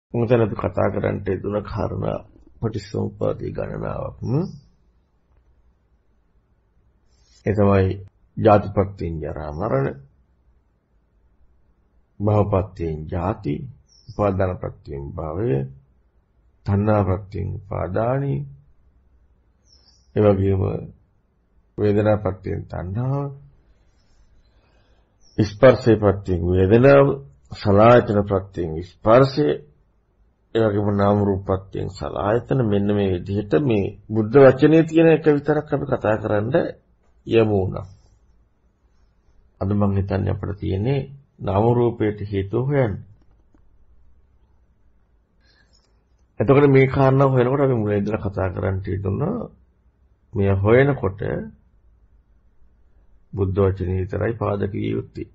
මොකද අපි කතා කරන්නේ දුන කාරණා පටිච්චසමුප්පාදේ ගණනාවක්. ඒ තමයි ජාතිපත්‍යෙන් ජරා මරණ, භවපත්‍යෙන් ජාති, උපාදානපත්‍යෙන් භවය, තණ්හාපත්‍යෙන් උපාදානි, ඒ වගේම වේදනාපත්‍යෙන් තණ්හාව, ස්පර්ශයපත්‍යෙන් වේදනාව, සලආයතනපත්‍යෙන් ස්පර්ශය, ඒ වගේම නාම රූපපත්‍යෙන් සලආයතන. මෙන්න මේ විදිහට මේ බුද්ධ වචනේ තියෙන එක විතරක් අපි කතා කරන්න යමු උනා. අද මම හිතන්නේ අපිට තියෙන්නේ නාම රූපයට හේතු හොයන්න. එතකොට මේ කාරණා හොයනකොට අපි මුලින් ඉඳලා කතා කරන්න තියෙනවා මේ හොයනකොට බුද්ධ වචනේ විතරයි පාදක විය යුත්තේ.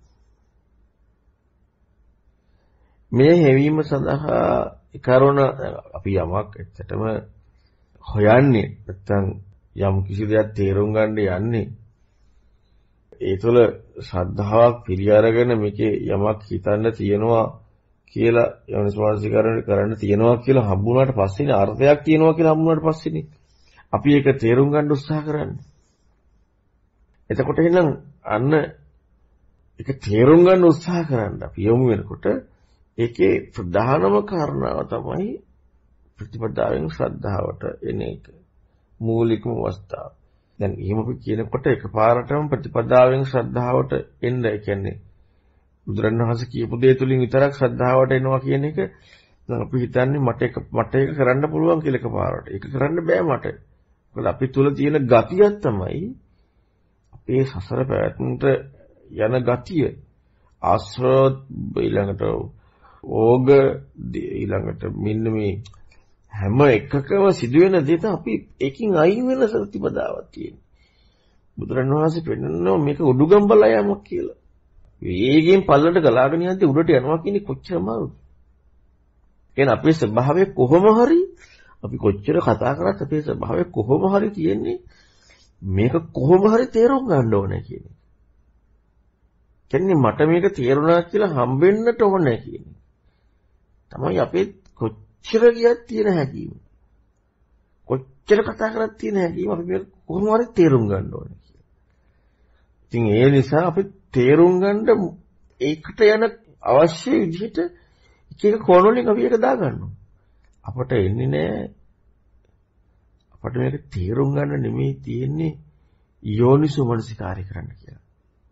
මේ හැවීම සඳහා කරුණ අපි යමක් ඇත්තටම හොයන්නේ නැත්නම් යම් කිසි දෙයක් තේරුම් ගන්න යන්නේ ඒ තුළ ශ්‍රද්ධාවක් පිළි අරගෙන මේකේ යමක් හිතන්න තියෙනවා කියලා යෝනිසෝමනසිකාරය කරන්න තියෙනවා කියලා හම්බුනාට පස්සේනේ අර්ථයක් තියෙනවා කියලා හම්බුනාට පස්සේනේ අපි ඒක තේරුම් ගන්න උත්සාහ කරන්නේ. එතකොට එහෙනම් අන්න ඒක තේරුම් ගන්න උත්සාහ කරන්න අපි යොමු වෙනකොට ඒකේ ප්‍රධානම කාරණාව තමයි ප්‍රතිපදාවෙන් ශ්‍රද්ධාවට එන එක. මූලිකම අවස්ථාව. දැන් එහෙම අපි කියනකොට එකපාරටම ප්‍රතිපදාවෙන් ශ්‍රද්ධාවට එන්න ඒ කියන්නේ බුදුරණවහන්සේ කියපු දේ තුලින් විතරක් ශ්‍රද්ධාවට එනවා කියන එක දැන් අපි හිතන්නේ මට ඒක කරන්න පුළුවන් කියලා එකපාරට. ඒක කරන්න බෑ මට. මොකද අපි තුල තියෙන ගතියක් තමයි අපේ සසර පැවැත්මට යන ගතිය. ආශ්‍රව ඊළඟට ඕග ඊළඟට මෙන්න මේ හැම එකකම සිදුවෙන දෙයට අපි ඒකින් අයින් වෙන ප්‍රතිපදාවක් තියෙනවා. බුදුරණවහන්සේ පෙන්නනවා මේක උඩුගම්බල යamak කියලා. වේගයෙන් පල්ලට ගලාගෙන යද්දී උඩට යනවා කියන්නේ කොච්චර අමාරුද? කියන්නේ අපේ ස්වභාවය කොහොම හරි අපි කොච්චර කතා කරත් අපේ ස්වභාවය කොහොම හරි තියෙන්නේ මේක කොහොම හරි තේරුම් ගන්න ඕනේ කියන එක. කියන්නේ මට මේක තේරුණා කියලා හම්බෙන්නට ඕනේ කියන එක. තමයි අපේ කොච්චර ගියක් තියෙන හැකියිම. කොච්චර කතා කරත් තියෙන හැකියිම අපි මේක කොහොම හරි තේරුම් ගන්න ඕනේ කියලා. ඉතින් ඒ නිසා අපි තේරුම් ගන්න ඒකට යන අවශ්‍ය විදිහට එක එක කෝණ වලින් අපි ඒක දා ගන්නවා. අපට එන්නේ නැහැ. අපට මේක තේරුම් ගන්න නෙමෙයි තියෙන්නේ යෝනිසෝමනසිකාරය කරන්න කියලා.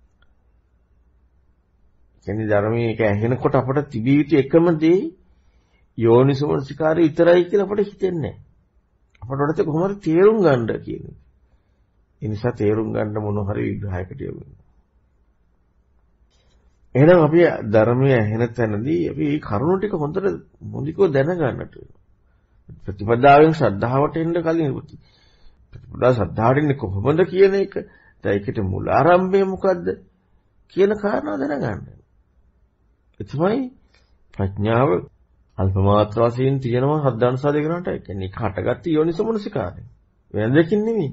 කියන්නේ ධර්මයේ එක ඇහෙනකොට අපට තිබිය යුතු එකම දේ යෝනිසෝමනසිකාරය විතරයි කියලා අපට හිතෙන්නේ නැහැ. අපට උඩට කොහොම හරි තේරුම් ගන්න කියන්නේ. ඒ නිසා තේරුම් ගන්න මොන හරි විග්‍රහයකට යමු. එහෙනම් අපි ධර්මයේ ඇහෙන තැනදී අපි මේ කරුණු ටික හොඳට මුලිකව දැනගන්නට වෙනවා. ප්‍රතිපදාවෙන් ශ්‍රද්ධාවට එන්න කලින් ප්‍රතිපදා ශ්‍රද්ධාවට එන්නේ කොහොමද කියන එක දැන් ඒකට මුල ආරම්භය මොකද්ද කියන කාරණා දැනගන්න. ඒ තමයි ප්‍රඥාව අල්ප මාත්‍ර වශයෙන් තියෙනවා හද්දානුසාරය කරනට ඒ කියන්නේ හටගත්ත යෝනිසෝමනසිකාරය. වෙන දෙකින් නෙමෙයි.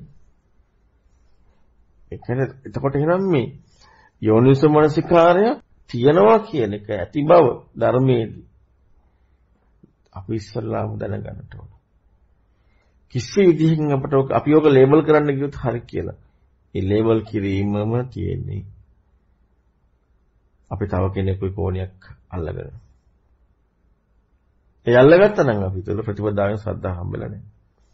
ඒ කියන්නේ එතකොට එහෙනම් මේ යෝනිසෝමනසිකාරය තියෙනවා කියන එක ඇති බව ධර්මයේදී අපි ඉස්සල්ලාම දැනගන්නට ඕන. කිසි විදිහකින් අපට අපි ඔක ලේබල් කරන්න ගියොත් හරි කියලා. ඒ ලේබල් කිරීමම තියෙන්නේ අපි තව කෙනෙකුගේ කෝණයක් අල්ලගෙන. ඒ අල්ලගත්තා නම් අපි තුල ප්‍රතිපදාවෙන් ශ්‍රද්ධාව හම්බෙලා නැහැ.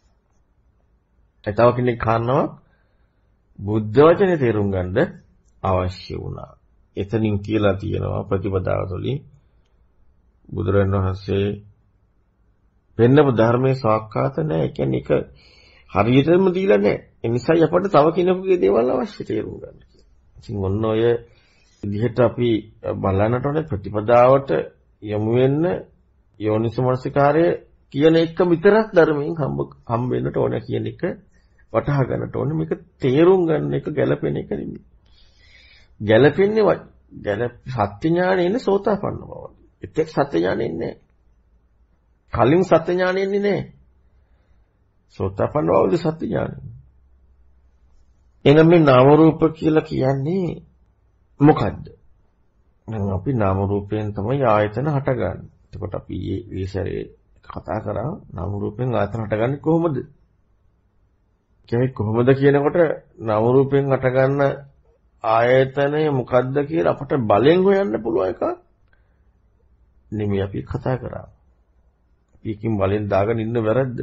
ඒ තව කෙනෙක් කාරණාවක් බුද්ධ වචනේ තේරුම් ගන්න අවශ්‍ය වුණා. එතනින් කියලා තියෙනවා ප්‍රතිපදාව තුළින් බුදුරණවහන්සේ වෙන්නම ධර්මයේ සාක්කාත නැහැ. ඒ කියන්නේ ඒක හරියටම දීලා නැහැ. ඒ නිසායි අපට තව කෙනෙකුගේ දේවල් අවශ්‍ය තේරුම් ගන්න කියලා. ඉතින් ඔන්න ඔය විදිහට අපි බලන්නට ඕනේ ප්‍රතිපදාවට යමු වෙන්න යෝනිසෝමනසිකාරය කියන එක විතරක් ධර්මයෙන් හම්බ වෙන්නට ඕනේ කියන එක වටහා ගන්නට ඕනේ. මේක තේරුම් ගන්න එක ගැළපෙන එක නෙමෙයි. ගැළපෙන්නේ සත්‍ය ඥානෙ ඉන්නේ සෝතාපන්න බව. ඒත් සත්‍ය ඥානෙ ඉන්නේ කලින් සත්‍ය ඥානෙ ඉන්නේ නැහැ. සෝතාපන්න බවද සත්‍ය ඥානෙ. එහෙනම් මේ නාම රූප කියලා කියන්නේ මොකද්ද? දැන් අපි නාම රූපයෙන් තමයි ආයතන හටගන්නේ. එතකොට අපි මේ සැරේ කතා කරා නාම රූපෙන් ආයතන හටගන්නේ කොහොමද? කියන්නේ කොහොමද කියනකොට නාම රූපෙන් හටගන්න ආයතනය මොකද්ද කියලා අපට බලෙන් හොයන්න පුළුවන් එකක් නෙමෙයි අපි කතා කරා. අපි එකකින් බලෙන් දාගෙන ඉන්න වැරද්ද.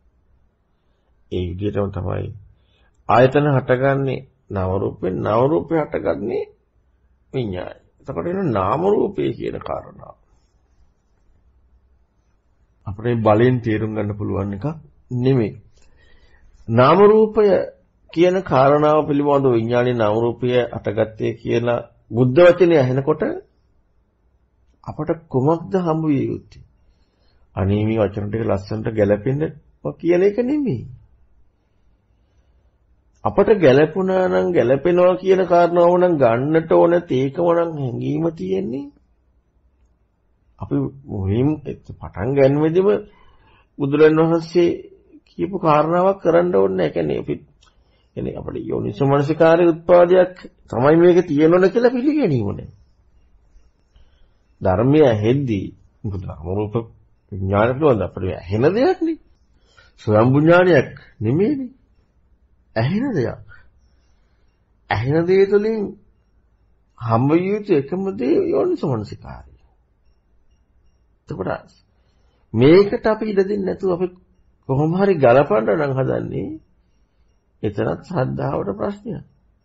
ඒ විදිහටම තමයි ආයතන හටගන්නේ නාම රූපෙන්, නාම රූපේ හටගන්නේ විඥානය. එතකොට එන නාම රූපේ කියන කාරණාව අපේ බලෙන් තේරුම් ගන්න පුළුවන් එකක් නෙමෙයි. නාම රූපය කියන කාරණාව පිළිබඳව විඥානයේ නාම රූපය අටගත්තේ කියලා බුද්ධ වචනේ ඇහෙනකොට අපට කොමක්ද හම්බ විය යුත්තේ? අනේ මේ වචන ටික ලස්සනට ගැලපෙන්න කියන එක නෙමෙයි. අපට ගැලපුණා නම් ගැලපෙනවා කියන කාරණාව නම් ගන්නට ඕන තේකම නම් හැංගීම තියෙන්නේ. අපි මුලින්ම පටන් ගන්නෙදිම බුදුරන් වහන්සේ කියපු කාරණාවක් කරන්න ඕනේ. ඒ කියන්නේ අපි කියන්නේ අපේ යෝනිසමනසිකාරයේ උත්පාදයක් තමයි මේක තියෙනවද කියලා පිළිගැනීමනේ. ධර්මය ඇහෙද්දී බුදුනාම රූප විඥාන පිළිබඳ අපිට ඇහෙන දෙයක් නේ. ස්වයං විඥානයක් නෙමෙයිනේ. ඇහෙන දෙයක්. ඇහෙන දේ තුළින් හම්බ යුතු එකම දේ යෝනිසමනසිකාරය. එතකොට මේකට අපි ඉඩ දෙන්නේ නැතුව අපි කොහොම හරි ගලපන්න නම් හදන්නේ එතරම් ශ්‍රද්ධාවට ප්‍රශ්නයක්.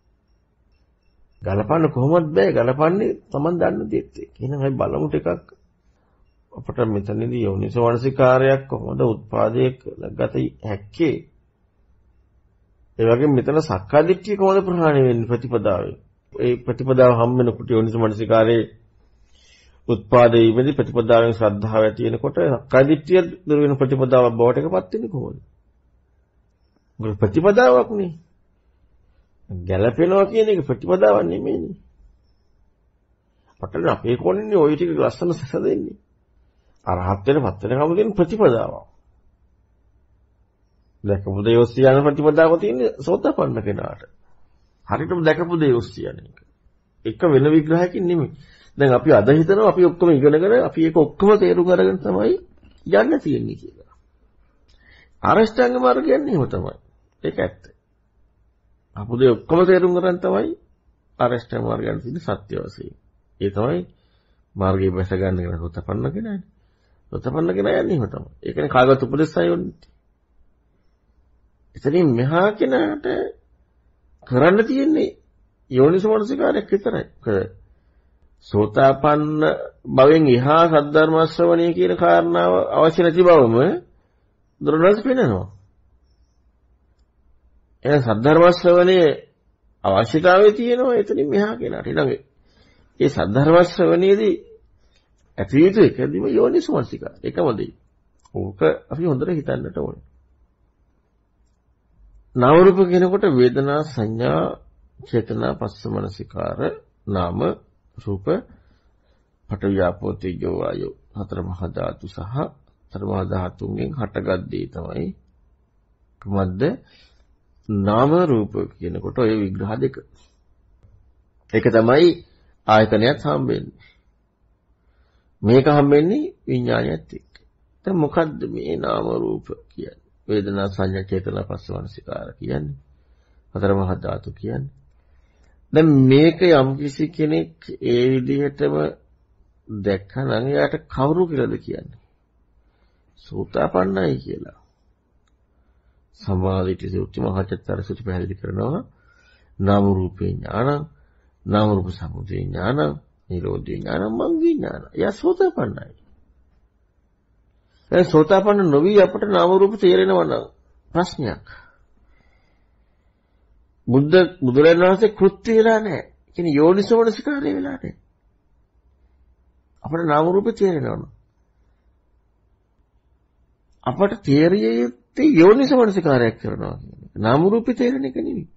ගලපන්න කොහොමද බෑ ගලපන්නේ Taman දන්න දෙත් එක්ක. එහෙනම් අපි බලමු ටිකක් අපට මෙතනදී යෝනිසෝමනසිකාරයක් කොහොමද උත්පාදයේ ගත හැක්කේ. ඒ වගේම මෙතන සක්කාදිට්ඨිය කොහොමද ප්‍රහාණය වෙන්නේ ප්‍රතිපදාවේ. ඒ ප්‍රතිපදාව හම් වෙනකොට යෝනිසෝමනසිකාරයේ උත්පාදයේ ඉමෙදි ප්‍රතිපදාවෙන් ශ්‍රද්ධාව ඇති වෙනකොට සක්කාදිට්ඨිය දුර වෙන ප්‍රතිපදාවක් බවට එකපත් වෙන්නේ කොහොමද? මොකද ප්‍රතිපදාවක් නේ. ගැලපෙනවා කියන එක ප්‍රතිපදාවක් නෙමෙයිනේ. අපිට අපේ කොනින්නේ ওই ටික ලස්සන සැසදෙන්නේ. අරහත් වෙනපත් වෙනකම් තියෙන ප්‍රතිපදාවක්. දැකපු දේ ඔස්සේ යන ප්‍රතිපදාව තියෙන්නේ සෝතපන්න කෙනාට. හරියටම දැකපු දේ ඔස්සේ යන එක. එක වෙන විග්‍රහයකින් නෙමෙයි. දැන් අපි අද හිතනවා අපි ඔක්කොම ඉගෙනගෙන අපි ඒක ඔක්කොම තේරුම් අරගෙන තමයි යන්න තියෙන්නේ කියලා. අරෂ්ඨාංග මාර්ගය යන්නේ එහෙම තමයි. ඒක ඇත්ත. අපුදේ ඔක්කොම තේරුම් ගන්න තමයි අරෂ්ඨාංග මාර්ගයන් තියෙන සත්‍ය වශයෙන්. ඒ තමයි මාර්ගය බැස ගන්න කෙනා සෝතපන්න කෙනානේ. සෝතපන්න කෙනා යන්නේ එහෙම තමයි. ඒ කියන්නේ කාගවත් උපදෙස් අයොන්නේ. එතනින් මෙහා කෙනාට කරන්න තියෙන්නේ යෝනිසමනසිකාරයක් විතරයි. සෝතාපන්න භවෙන් එහා සද්ධර්ම ශ්‍රවණය කියන කාරණාව අවශ්‍ය නැති බවම දුරනස් පෙන්නනවා. එහෙනම් සද්ධර්ම ශ්‍රවණයේ අවශ්‍යතාවය තියෙනවා එතනින් මෙහා කෙනාට. ඊළඟ ඒ සද්ධර්ම ශ්‍රවණයේදී ඇති යුතු එකදීම යෝනිසමනසිකාරය එකම දෙයි. ඕක අපි හොඳට හිතන්නට ඕනේ. නාම රූප කියනකොට වේදනා සංඥා චේතනා පස්ස මනසිකාර නාම රූප පඨවි ආපෝ තේජෝ වායෝ හතර මහා ධාතු සහ හතර මහා ධාතුන්ගෙන් හටගත් දේ තමයි කුමද්ද නාම රූප කියනකොට ඔය විග්‍රහ දෙක. ඒක තමයි ආයතනයත් හම්බෙන්නේ. මේක හම්බෙන්නේ විඥානයත් එක්ක. දැන් මොකද්ද මේ නාම රූප කියන්නේ? වේදනා සංඥා චේතනා පස්ස මනසිකාර කියන්නේ හතර මහා ධාතු කියන්නේ. දැන් මේක යම්කිසි කෙනෙක් ඒ විදිහටම දැක්කනම් එයාට කවුරු කියලාද කියන්නේ? සෝතාපන්නයි කියලා. සමාධිටි සූත්‍ර මහාචත්තර සූත්‍ර පැහැදිලි කරනවා නාම රූපේ ඥානං නාම රූප සමුදය ඥානං නිරෝධේ ඥානං මග්ගේ ඥානං. එයා සෝතාපන්නයි. දැන් සෝතාපන්න නොවි අපට නාම රූප තේරෙනවා නම් ප්‍රශ්නයක්. බුදුරජාණන් වහන්සේ කෘත්‍ය වෙලා නැහැ. ඒ කියන්නේ යෝනිසෝමනසිකාරය වෙලා නැහැ. අපට නාම රූප තේරෙනවා. අපට තේරිය යුත්තේ යෝනිසෝමනසිකාරයක් කරනවා කියන එක. නාම රූප තේරෙන එක නෙවෙයි.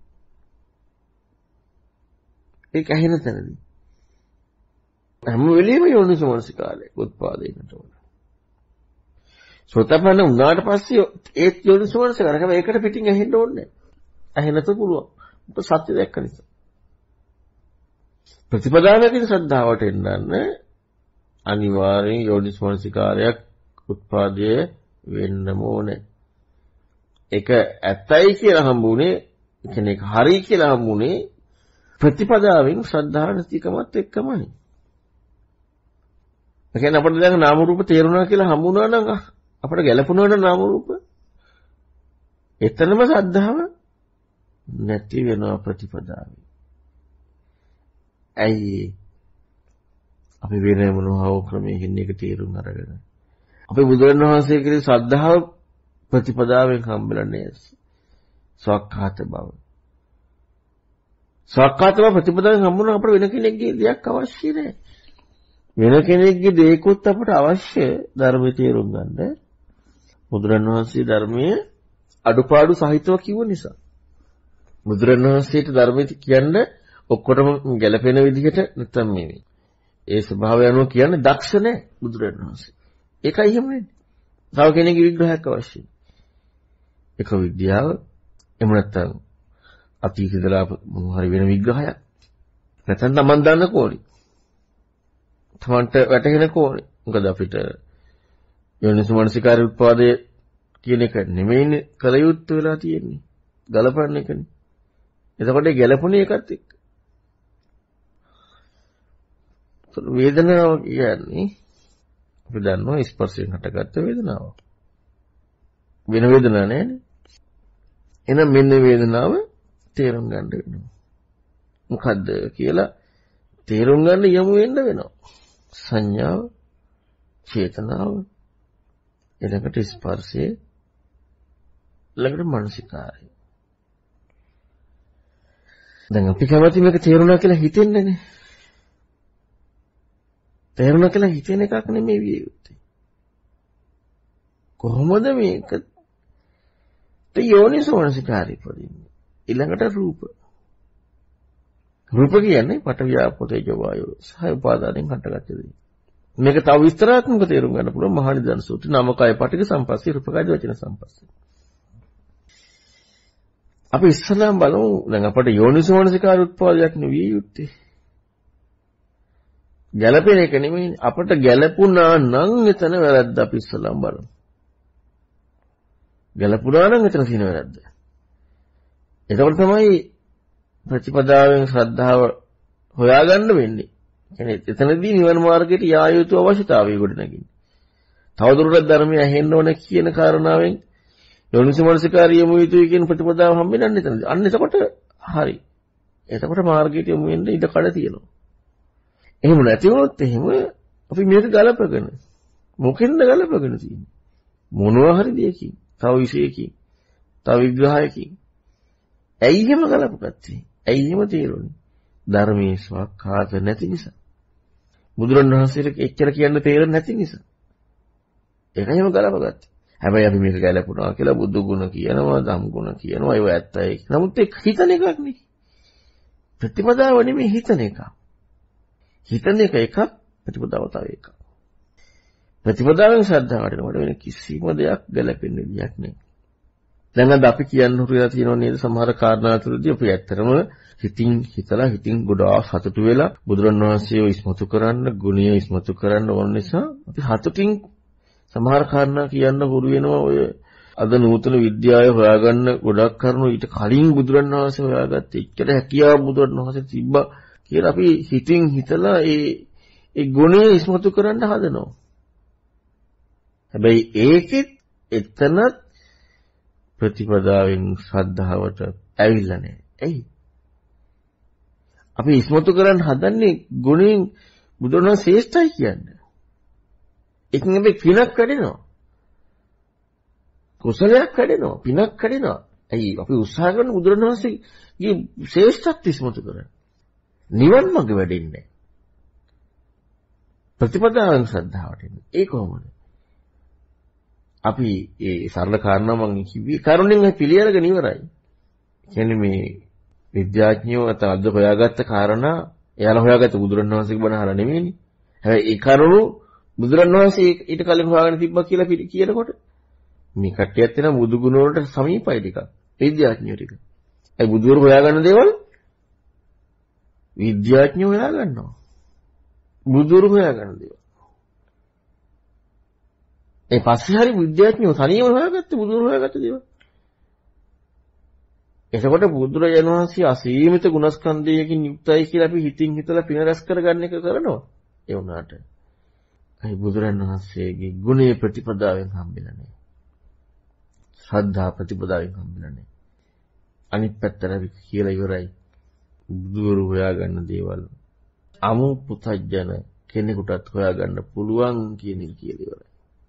ඒක ඇහෙන තැනදී. හැම වෙලෙම යෝනිසෝමනසිකාරය උත්පාදයකට ඕන. සෝතපන්න වුණාට පස්සේ ඒත් යෝනිසෝමනසිකාරය හැබැයි ඒකට පිටින් ඇහෙන්න ඕනේ නැහැ. ඇහෙන්නත් පුළුවන්. මොකද සත්‍ය දැක්ක නිසා. ප්‍රතිපදාවකින් ශ්‍රද්ධාවට එන්නන්න අනිවාර්යෙන් යෝනිසමනසිකාරයක් උත්පාදය වෙන්නම ඕනේ. ඒක ඇත්තයි කියලා හම්බුනේ, කෙනෙක් හරි කියලා හම්බුනේ ප්‍රතිපදාවෙන් ශ්‍රද්ධාව නැතිකමත් එක්කමයි. ඒ කියන්නේ අපිට දැන් නාම රූප තේරුණා කියලා හම්බුනා නම් අපිට ගැළපුණා නම් නාම රූප එතනම ශ්‍රද්ධාව නැති වෙනවා ප්‍රතිපදාවේ. ඇයි අපි වෙන මොනවා ක්‍රමයකින් එක තේරුම් අරගෙන අපේ බුදුරණවහන්සේ කිව්වේ ශ්‍රද්ධාව ප්‍රතිපදාවෙන් හම්බෙලා නෑ. සක්කාත බව. සක්කාත බව ප්‍රතිපදාවෙන් හම්බුනොත් අපිට වෙන කෙනෙක්ගේ දෙයක් අවශ්‍ය නෑ. වෙන කෙනෙක්ගේ දෙයක්වත් අපට අවශ්‍ය ධර්මයේ තේරුම් ගන්න. බුදුරණවහන්සේ ධර්මයේ අඩුපාඩු සහිතව කිව්ව නිසා. බුදුරණවහන්සේට ධර්මයේ කියන්නේ ඔක්කොටම ගැළපෙන විදිහට නැත්නම් මේ ඒ ස්වභාවය අනුව කියන්නේ දක්ෂ නැහැ බුදුරණවහන්සේ. ඒකයි එහෙම වෙන්නේ. තව කෙනෙකුගේ විග්‍රහයක් අවශ්‍යයි. ඒක විද්‍යාව එහෙම නැත්නම් අතීතයේදලා හරි වෙන විග්‍රහයක්. නැත්නම් Taman දන්න කෝණි. Tamanට වැටහෙන කෝණි. මොකද අපිට යෝනිසමනසිකාරී උත්පාදයේ කියන එක නෙමෙයිනේ කල යුත්තේ වෙලා තියෙන්නේ. ගලපන්න එකනේ. එතකොට ගැළපුණේ එකත් එක්ක. වේදනාව කියන්නේ අපි දන්නවා ස්පර්ශයෙන් හටගත්ත වේදනාව. වෙන වේදනාවක් නෑනේ. එහෙනම් මෙන්න වේදනාව තේරුම් ගන්න වෙනවා. මොකද්ද කියලා තේරුම් ගන්න යමු වෙන්න වෙනවා. සංඥාව, චේතනාව, ඊළඟට ස්පර්ශය, ඊළඟට මානසිකාරය. දැන් අපි කැමති මේක තේරුණා කියලා හිතෙන්නේනේ. තේරුණා කියලා හිතෙන එකක් නෙමෙයි විය යුත්තේ. කොහොමද මේක යෝනිසෝමනසිකාරී පරින්නේ? ඊළඟට රූප. රූප කියන්නේ පඨවි ආපෝ තේජෝ වායෝ සහ උපාදානෙන් හටගත්ත දේ. මේක තව විස්තරාත්මකව තේරුම් ගන්න පුළුවන් මහානිදාන සූත්‍රය නාමකය පටික සම්පස්සේ රූපකය වචන සම්පස්සේ. අපි ඉස්සෙල්ලාම බලමු දැන් අපට යෝනිසෝමනසිකාරී උත්පාදයක් නෙවිය යුත්තේ. ගැළපෙන එක නෙමෙයි අපට ගැළපුණා නම් එතන වැරද්ද අපි ඉස්සෙල්ලාම බලමු. ගැළපුණා නම් එතන තියෙන වැරද්ද. එතකොට තමයි ප්‍රතිපදාවෙන් ශ්‍රද්ධාව හොයාගන්න වෙන්නේ. කියන්නේ එතනදී නිවන මාර්ගයට යා යුතු අවශ්‍යතාවය කොට නැගින්නේ. තවදුරටත් ධර්මය ඇහෙන්න ඕන කියන කාරණාවෙන් යෝනිසමනසිකාරිය යොමු යුතුයි කියන ප්‍රතිපදාව හම්බෙන්නේ එතනදී. අන්න එතකොට හරි. එතකොට මාර්ගයට යොමු වෙන්න ඉඩ කඩ තියෙනවා. එහෙම නැති වුණොත් එහෙම අපි මේක ගලපගෙන මොකෙන්ද ගලපගෙන තියෙන්නේ? මොනවා හරි දෙයකින්, තව විශේෂයකින්, තව විග්‍රහයකින්. ඇයි එහෙම ගලපගත්තේ? ඇයි එහෙම තේරුනේ? ධර්මයේ ස්වකහාත නැති නිසා. බුදුරණවහන්සේට එච්චර කියන්න තේරෙන්නේ නැති නිසා. ඒකයි එහෙම ගලපගත්තේ. හැබැයි අපි මේක ගැලපුණා කියලා බුදු ගුණ කියනවා, ධම් ගුණ කියනවා, ඒව ඇත්තයි. නමුත් ඒක හිතන එකක් නේ. ප්‍රතිපදාව නෙමෙයි හිතන එකක්. හිතන එක එකක්, ප්‍රතිපදාව තව එකක්. ප්‍රතිපදාවෙන් ශ්‍රද්ධාවට නේද වෙන කිසිම දෙයක් ගැලපෙන්න විදියක් නෑ. දැන් අද අපි කියන්න හුරුලා තියෙනවා නේද සමහර කාරණා තුළදී අපි ඇත්තටම හිතින් හිතලා හිතින් ගොඩාක් සතුටු වෙලා බුදුරණවහන්සේව ඉස්මතු කරන්න, ගුණය ඉස්මතු කරන්න ඕන නිසා අපි හතුටින් සමහර කාරණා කියන්න හුරු වෙනවා. ඔය අද නූතන විද්‍යාවේ හොයාගන්න ගොඩක් කරුණු ඊට කලින් බුදුරණවහන්සේ හොයාගත්තේ ඉච්ඡර හැකියාව බුදුරණවහන්සේ තිබ්බා කියලා අපි හිතින් හිතලා ඒ ගුණය ඉස්මතු කරන්න හදනවා. හැබැයි ඒකෙත් එතනත් ප්‍රතිපදාවෙන් ශ්‍රද්ධාවට ඇවිල්ලා නැහැ. ඇයි? අපි ඉස්මතු කරන්න හදන්නේ ගුණයෙන් බුදුරණවහන්සේ ශ්‍රේෂ්ඨයි කියන්නේ. ඒකෙන් අපි පිනක් කඩෙනවා. කුසලයක් කඩෙනවා. පිනක් කඩෙනවා. ඇයි? අපි උත්සාහ කරන බුදුරණවහන්සේගේ ශ්‍රේෂ්ඨත්වය ඉස්මතු කරන්න. නිවන් මඟ වැඩෙන්නේ ප්‍රතිපදාවෙන් ශ්‍රද්ධාවට එන්නේ. ඒ කොහොමද? අපි ඒ සරල කාරණා මම කිව්වේ කරුණෙන් පිළිඅරගෙන ඉවරයි. කියන්නේ මේ විද්‍යාඥයෝ අද හොයාගත්ත කාරණා එයාලා හොයාගත්ත බුදුරණවහන්සේගේ බණ අහලා නෙමෙයිනේ. හැබැයි ඒ කරුණු බුදුරණවහන්සේ ඊට කලින් හොයාගෙන තිබ්බා කියලා කියනකොට මේ කට්ටියත් වෙන බුදු ගුණ වලට සමීපයි ටිකක්. විද්‍යාඥයෝ ටික. ඒ බුදුවරු හොයාගන්න දේවල් විද්‍යාඥයෝ හොයාගන්නවා. බුදුරු හොයාගන්න දේවල්. ඒ පස්සේ හරි විද්‍යාඥයෝ තනියම හොයාගත්තේ බුදුන් හොයාගත්ත දේවල්. එතකොට බුදුරජාණන් වහන්සේ අසීමිත ගුණස්කන්ධයකින් යුක්තයි කියලා අපි හිතින් හිතලා පින රැස් කරගන්න එක කරනවා. ඒ වුණාට අයි බුදුරජාණන් වහන්සේගේ ගුණේ ප්‍රතිපදාවෙන් හම්බෙලා නැහැ. ශ්‍රද්ධා ප්‍රතිපදාවෙන් හම්බෙලා නැහැ. අනිත් පැත්තට අපි කියලා ඉවරයි. බුදුවරු හොයාගන්න දේවල් අමු පුතජන කෙනෙකුටත් හොයාගන්න පුළුවන් කියන එක කියලා ඉවරයි.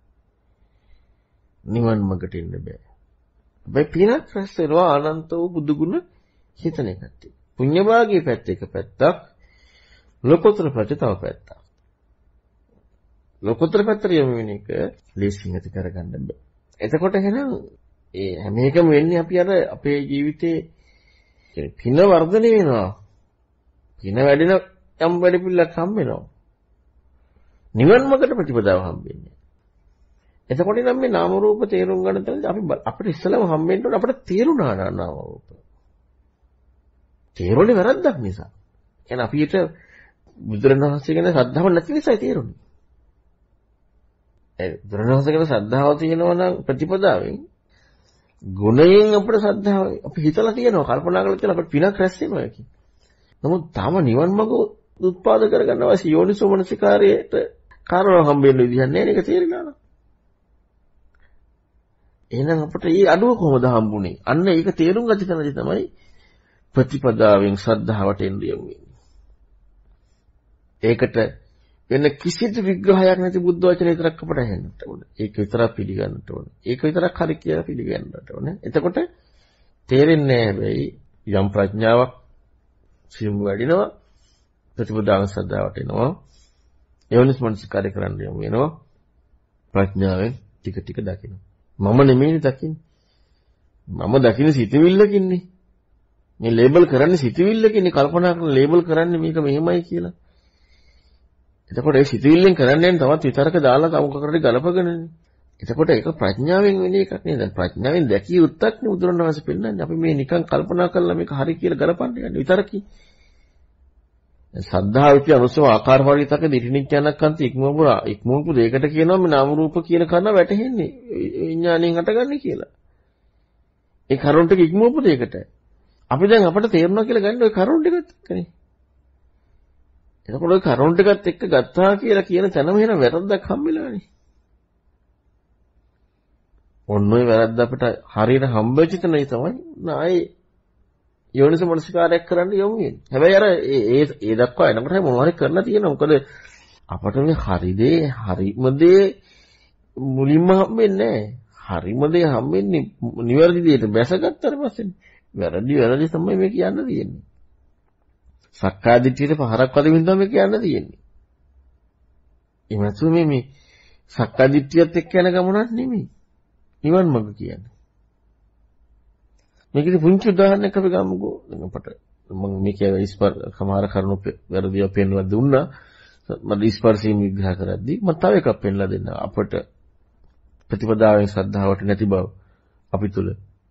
නිවන් මාර්ගට එන්න බෑ. හැබැයි පිනක් රැස් වෙනවා අනන්ත වූ බුදු ගුණ හිතන එකට. පුණ්‍ය භාගයේ පැත්ත එක පැත්තක්, ලෝකෝත්තර පැත්ත තව පැත්තක්. ලෝකෝත්තර පැත්තට යොමු වෙන එක ලේසියෙන් ඇති කරගන්න බෑ. එතකොට එහෙනම් ඒ හැම එකම වෙන්නේ අපි අර අපේ ජීවිතේ පින වර්ධනය වෙනවා. පින වැඩෙන යම් වැඩ පිළිලක් හම්බ වෙනවා. නිවන් මාර්ගට ප්‍රතිපදාව හම්බෙන්නේ. එතකොට නම් මේ නාම රූප තේරුම් ගන්න තැනදී අපි අපිට ඉස්සෙල්ලාම හම්බෙන්න ඕනේ අපිට තේරුණා නාම රූප. තේරුණේ වැරද්දක් නිසා. එහෙනම් අපිට බුදුරණවහන්සේ ගැන ශ්‍රද්ධාව නැති නිසායි තේරුණේ. ඒ බුදුරණවහන්සේ ගැන ශ්‍රද්ධාව තියෙනවා නම් ප්‍රතිපදාවෙන් ගුණයෙන් අපිට ශ්‍රද්ධාව අපි හිතලා තියෙනවා කල්පනා කරලා තියෙනවා අපිට පිනක් රැස් වෙනවා කියන. නමුත් තාම නිවන් මඟ උත්පාද කරගන්න අවශ්‍ය යෝනිසෝ මනසිකාරයට කාරණා හම්බෙන්න විදිහක් නැහැ නේද තේරෙනවා නේද? එහෙනම් අපිට මේ අඩුව කොහොමද හම්බුනේ? අන්න ඒක තේරුම් ගත තැනදී තමයි ප්‍රතිපදාවෙන් ශ්‍රද්ධාවට එන්න යමු වෙන්නේ. ඒකට වෙන කිසිදු විග්‍රහයක් නැති බුද්ධ වචනේ විතරක් අපට ඇහෙන්නට ඕනේ. ඒක විතරක් පිළිගන්නට ඕනේ. ඒක විතරක් හරි කියලා පිළිගන්නට ඕනේ. එතකොට තේරෙන්නේ නැහැ යම් ප්‍රඥාවක් සියුම් වැඩිනවා ප්‍රතිපදාව ශ්‍රද්ධාවට එනවා. යෝනිස් මනසිකාරය කරන්න යමු වෙනවා. ප්‍රඥාවෙන් ටික ටික දකිනවා. මම නෙමෙයි දකින්නේ. මම දකින්නේ සිතවිල්ලකින්නේ. මේ ලේබල් කරන්නේ සිතවිල්ලකින්නේ කල්පනා කරන ලේබල් කරන්නේ මේක මෙහෙමයි කියලා. එතකොට ඒ සිතවිල්ලෙන් කරන්නේ තවත් විතරක දාලා කවුකකට ගලපගෙනනේ. එතකොට ඒක ප්‍රඥාවෙන් වෙන එකක් නේද? ප්‍රඥාවෙන් දැකිය යුත්තක් නේ බුදුරණවහන්සේ පෙන්නන්නේ. අපි මේ නිකන් කල්පනා කරලා මේක හරි කියලා ගලපන්නේ යන්නේ විතරකී. සද්ධාවිති අනුසව ආකාර පරිවිතක දිටිනිඥානක්කන්ත ඉක්මවපු දෙයකට කියනවා මේ නාම රූප කියන කරුණ වැටහෙන්නේ විඥාණයෙන් හටගන්නේ කියලා. ඒ කරුණ ටික ඉක්මවපු දෙයකට. අපි දැන් අපිට තේරෙනවා කියලා ගන්න ওই කරුණ ටිකත් එක්කනේ. එතකොට ওই කරුණ ටිකත් එක්ක ගත්තා කියලා කියන තැනම වෙන වැරද්දක් හම්බෙලානේ. ඔන්න ඔය වැරද්ද අපිට හරියට හම්බෙච්ච තැනයි තමයි ආයේ යෝනිස මනසිකාරයක් කරන්න යමු වෙන්නේ. හැබැයි අර ඒ දක්වා එනකොට මොනවා හරි කරලා තියෙනවා. මොකද අපට මේ හරි දේ හරිම දේ මුලින්ම හම්බෙන්නේ නැහැ. හරිම දේ හම්බෙන්නේ නිවැරදි දෙයට බැසගත්තට පස්සේ. වැරදි තමයි මේ කියන්න තියෙන්නේ. සක්කාදිට්ඨියට පහරක් වදින්න තමයි කියන්න තියෙන්නේ. එමත්තු මේ සක්කාදිට්ඨියත් එක්ක යන ගමනක් නෙමෙයි. නිවන් මඟ කියන්නේ. මේකේ පුංචි උදාහරණයක් අපි ගමුකෝ. දැන් අපට මම මේකේ ස්පර්ශ සමහර කරුණු වැරදිව පෙන්වලා දුන්නා. මම ස්පර්ශයෙන් විග්‍රහ කරද්දී මම තව එකක් පෙන්ලා දෙන්න. අපට ප්‍රතිපදාවෙන් ශ්‍රද්ධාවට නැති බව අපි තුල.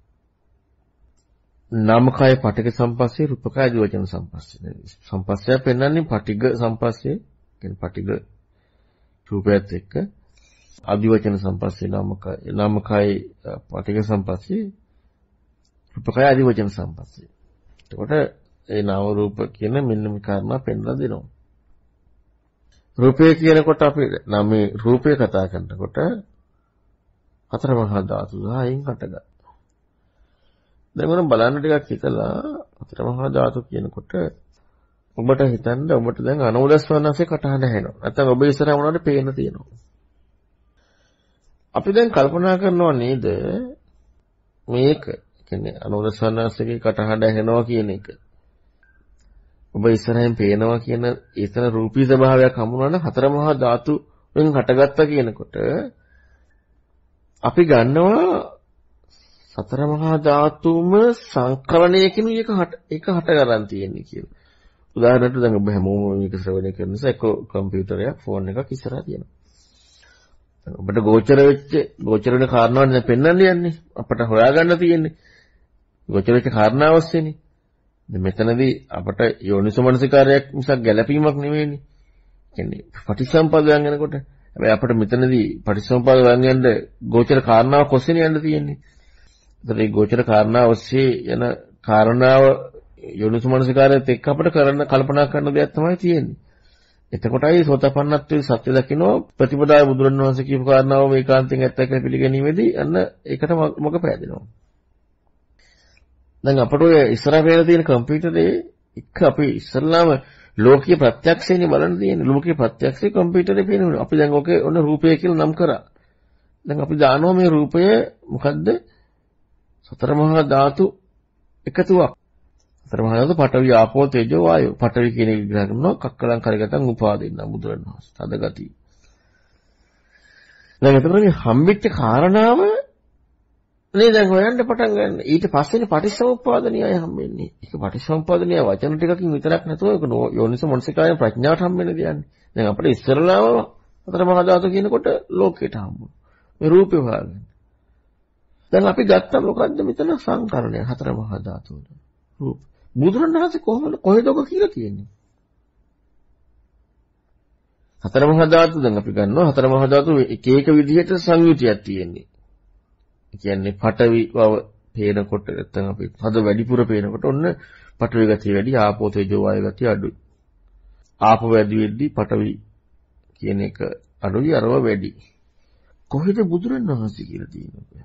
නාමකය පටික සම්පස්සේ රූපකය දිවචන සම්පස්සේ. සම්පස්සය පෙන්වන්නේ පටිග සම්පස්සේ. කියන්නේ පටිග රූපයත් එක්ක අදිවචන සම්පස්සේ නාමකය පටික සම්පස්සේ රූපකය අදිවචන සම්පස්සේ. එතකොට ඒ නාම රූප කියන මෙන්න මේ කාරණා පෙන්ලා දෙනවා. රූපය කියනකොට අපි නම් මේ රූපය කතා කරනකොට හතර මහා ධාතු 10න් හටගත්තා. දැන් මම බලන්න ටිකක් හිතලා හතර මහා ධාතු කියනකොට ඔබට හිතන්න ඔබට දැන් අනෝදස්වනසේ කටහඬ ඇහෙනවා. නැත්නම් ඔබ ඉස්සරහ මොනවද පේන්න තියෙනවා. අපි දැන් කල්පනා කරනවා නේද මේක කියන්නේ අනෝදස්වනසේගේ කටහඬ ඇහෙනවා කියන එක. ඔබ ඉස්සරහින් පේනවා කියන ඒතන රූපී ස්වභාවයක් හමුනන හතර මහා ධාතු වෙන් හටගත්තා කියනකොට අපි ගන්නවා සතර මහා ධාතුම සංකලනයකින් එක හට ගන්න තියෙන්නේ කියලා. උදාහරණයක් දැන් ඔබ හැමෝම මේක ශ්‍රවණය කරන නිසා එක කම්පියුටරයක් ෆෝන් එකක් ඉස්සරහා තියෙනවා. ඔබට ගෝචර වෙන කාරණාවක් දැන් පෙන්වන්න යන්නේ. අපට හොයාගන්න තියෙන්නේ. ගෝචර වෙච්ච කාරණාව ඔස්සේනේ. දැන් මෙතනදී අපට යෝනිසෝමනසිකාරයක් මිසක් ගැළපීමක් නෙවෙයිනේ. කියන්නේ පටිච්චසමුප්පාදයන් යනකොට හැබැයි අපිට මෙතනදී පටිච්චසමුප්පාද වලින් යන්න ගෝචර කාරණාව කොස්සෙන යන්න තියෙන්නේ. ඒතර මේ ගෝචර කාරණාව ඔස්සේ යන කාරණාව යෝනිසමනසිකාරයත් එක්ක අපිට කරන්න කල්පනා කරන දෙයක් තමයි තියෙන්නේ. එතකොටයි සෝතපන්නත්වයේ සත්‍ය දකින්න ප්‍රතිපදාය බුදුරණවහන්සේ කියපු කාරණාව මේකාන්තයෙන් ඇත්ත කියලා පිළිගැනීමේදී අන්න ඒකට මොක පැහැදෙනවා. දැන් අපට ඔය ඉස්සරහ පේන තියෙන කම්පියුටරේ එක අපි ඉස්සල්ලාම ලෝකීය ප්‍රත්‍යක්ෂයනේ බලන්න තියෙන්නේ. ලෝකීය ප්‍රත්‍යක්ෂේ කම්පියුටරේ පේනවා. අපි දැන් ඔකේ ඔන්න රූපය කියලා නම් කරා. දැන් අපි දානවා මේ රූපය මොකද්ද? සතර මහා ධාතු එකතුවක්. සතර මහා ධාතු පඨවි ආපෝ තේජෝ වායෝ. පඨවි කියන එක විග්‍රහ කරනවා කක්කලං කරගතන් උපාදින්න බුදුරණවහන්සේ. තද ගතිය. දැන් එතකොට මේ හම්බෙච්ච කාරණාව නේ දැන් හොයන්න පටන් ගන්න. ඊට පස්සේනේ පටිච්චසමුප්පාදණියය හම්බෙන්නේ. ඒක පටිච්චසමුප්පාදණිය වචන ටිකකින් විතරක් නැතුව ඒක යෝනිසමනසිකාය ප්‍රඥාවට හම්බෙන්න දෙන්නේ. දැන් අපිට ඉස්සරලාම හතර මහා ධාතු කියනකොට ලෝකයට හම්බුන. මේ රූපේ හොයාගන්න. දැන් අපි ගත්තා මොකද්ද මෙතන සංකරණය හතර මහා ධාතු වල. රූප. බුදුරණවහන්සේ කොහෙද ඔක කියලා කියන්නේ? හතර මහා ධාතු දැන් අපි ගන්නවා හතර මහා ධාතු එක එක විදිහට සංයුතියක් තියෙන්නේ. කියන්නේ පඨවි බව පේනකොට නැත්නම් අපි හද වැඩිපුර පේනකොට ඔන්න පඨවි ගතිය වැඩි ආපෝ තේජෝ වායු ගතිය අඩුයි. ආපෝ වැඩි වෙද්දී පඨවි කියන එක අඩුයි අරව වැඩි. කොහෙද බුදුරණවහන්සේ කියලා තියෙන්නේ?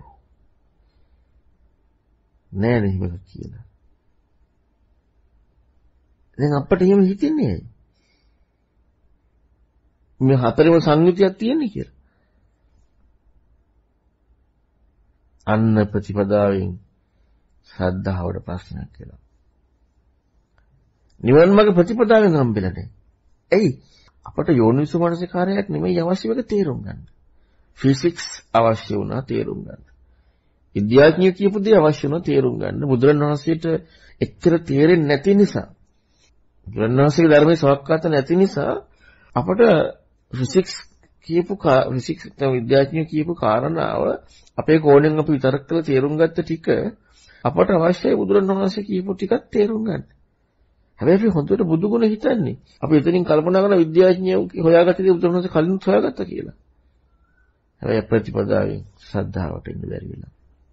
නෑ නේ එහෙම කියලා. දැන් අපිට එහෙම හිතෙන්නේ ඇයි? මේ හතරෙම සංයුතියක් තියෙන්නේ කියලා. අන්න ප්‍රතිපදාවෙන් ශ්‍රද්ධාවට ප්‍රශ්නයක් කියලා. නිවන් මාර්ග ප්‍රතිපදාවෙන් හම්බෙලා නැහැ. එයි අපට යෝනිසෝමනසිකාරයක් නෙමෙයි අවශ්‍ය වෙක තේරුම් ගන්න. ෆිසික්ස් අවශ්‍ය වුණා තේරුම් ගන්න. විද්‍යාඥයෝ කියපු දේ අවශ්‍ය වුණා තේරුම් ගන්න. බුදුරණවහන්සේට එච්චර තේරෙන්නේ නැති නිසා බුදුරණවහන්සේගේ ධර්මයේ සවක්කාත නැති නිසා අපට ෆිසික්ස් විද්‍යාඥයෝ කියපු කාරණාව අපේ කෝණයෙන් අපි විතරක් කරලා තේරුම් ගත්ත ටික අපට අවශ්‍යයි බුදුරණවහන්සේ කියපු ටිකක් තේරුම් ගන්න. හැබැයි අපි හොඳට බුදුගුණ හිතන්නේ. අපි එතනින් කල්පනා කරන විද්‍යාඥයෝ හොයාගත්ත දේ බුදුරණවහන්සේ කලින් හොයාගත්තා කියලා. හැබැයි ප්‍රතිපදාවෙන් ශ්‍රද්ධාවට ඉන්න බැරි වෙලා.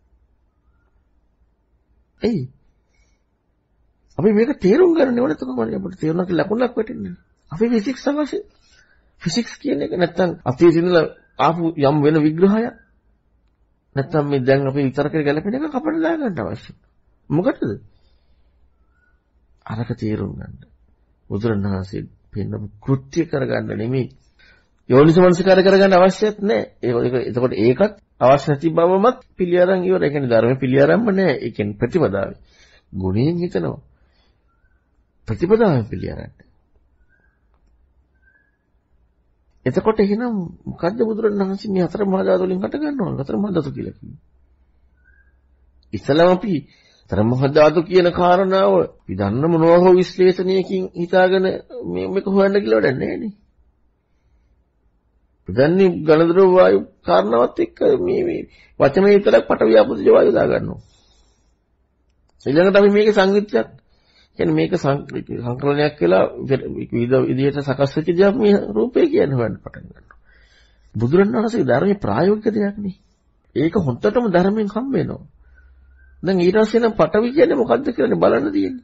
එයි අපි මේක තේරුම් ගන්න ඕනේ තමයි අපිට තේරුණා කියලා ලකුණක් වැටෙන්නේ. අපි ෆිසික්ස් අවශ්‍ය ෆිසික්ස් කියන එක නැත්තම් අතීතේ ඉඳලා ආපු යම් වෙන විග්‍රහයක් නැත්තම් මේ දැන් අපි විතරකේ ගැලපෙන එක කපන්න දාගන්න අවශ්‍යයි. මොකටද? අරක තේරුම් ගන්න. බුදුරණවහන්සේ පෙන්න කෘත්‍ය කරගන්න නෙමෙයි. යෝනිසමනසිකාර කරගන්න අවශ්‍යත් නැහැ. එතකොට ඒකත් අවශ්‍ය නැති බවමත් පිළිඅරන් ඉවර. ඒ කියන්නේ ධර්ම පිළිඅරන්ම නැහැ. ඒ කියන්නේ ප්‍රතිපදාවේ. ගුණයෙන් හිතනවා. ප්‍රතිපදාවෙන් පිළිඅරන්න. එතකොට එහෙනම් මොකද්ද බුදුරණවහන්සේ මේ හතර මහා ධාතු වලින් හට ගන්නවා? හතර මහා ධාතු කියලා කිව්වේ. ඉස්සලම අපි හතර මහා ධාතු කියන කාරණාව විදන්න මොනවා හෝ විශ්ලේෂණයකින් හිතාගෙන මේක හොයන්න කියලා වැඩක් නැහැ නේ. දැන්නේ ඝනද්‍රව වායු කාරණාවත් එක්ක මේ වචනේ විතරක් පටවිය අපුජ වායු දා ගන්නවා. ඊළඟට අපි මේකේ සංයුක්තියක් කියන්නේ මේක සංකලනයක් කියලා විවිධ විදිහට සකස් වෙච්ච දෙයක් මේ රූපේ කියන්නේ හොයන්න පටන් ගන්නවා. බුදුරණවහන්සේගේ ධර්මයේ ප්‍රායෝගික දෙයක් නේ. ඒක හොන්දටම ධර්මයෙන් හම්බ වෙනවා. දැන් ඊට පස්සේ නම් පටවි කියන්නේ මොකද්ද කියලා බලන්න තියෙන්නේ.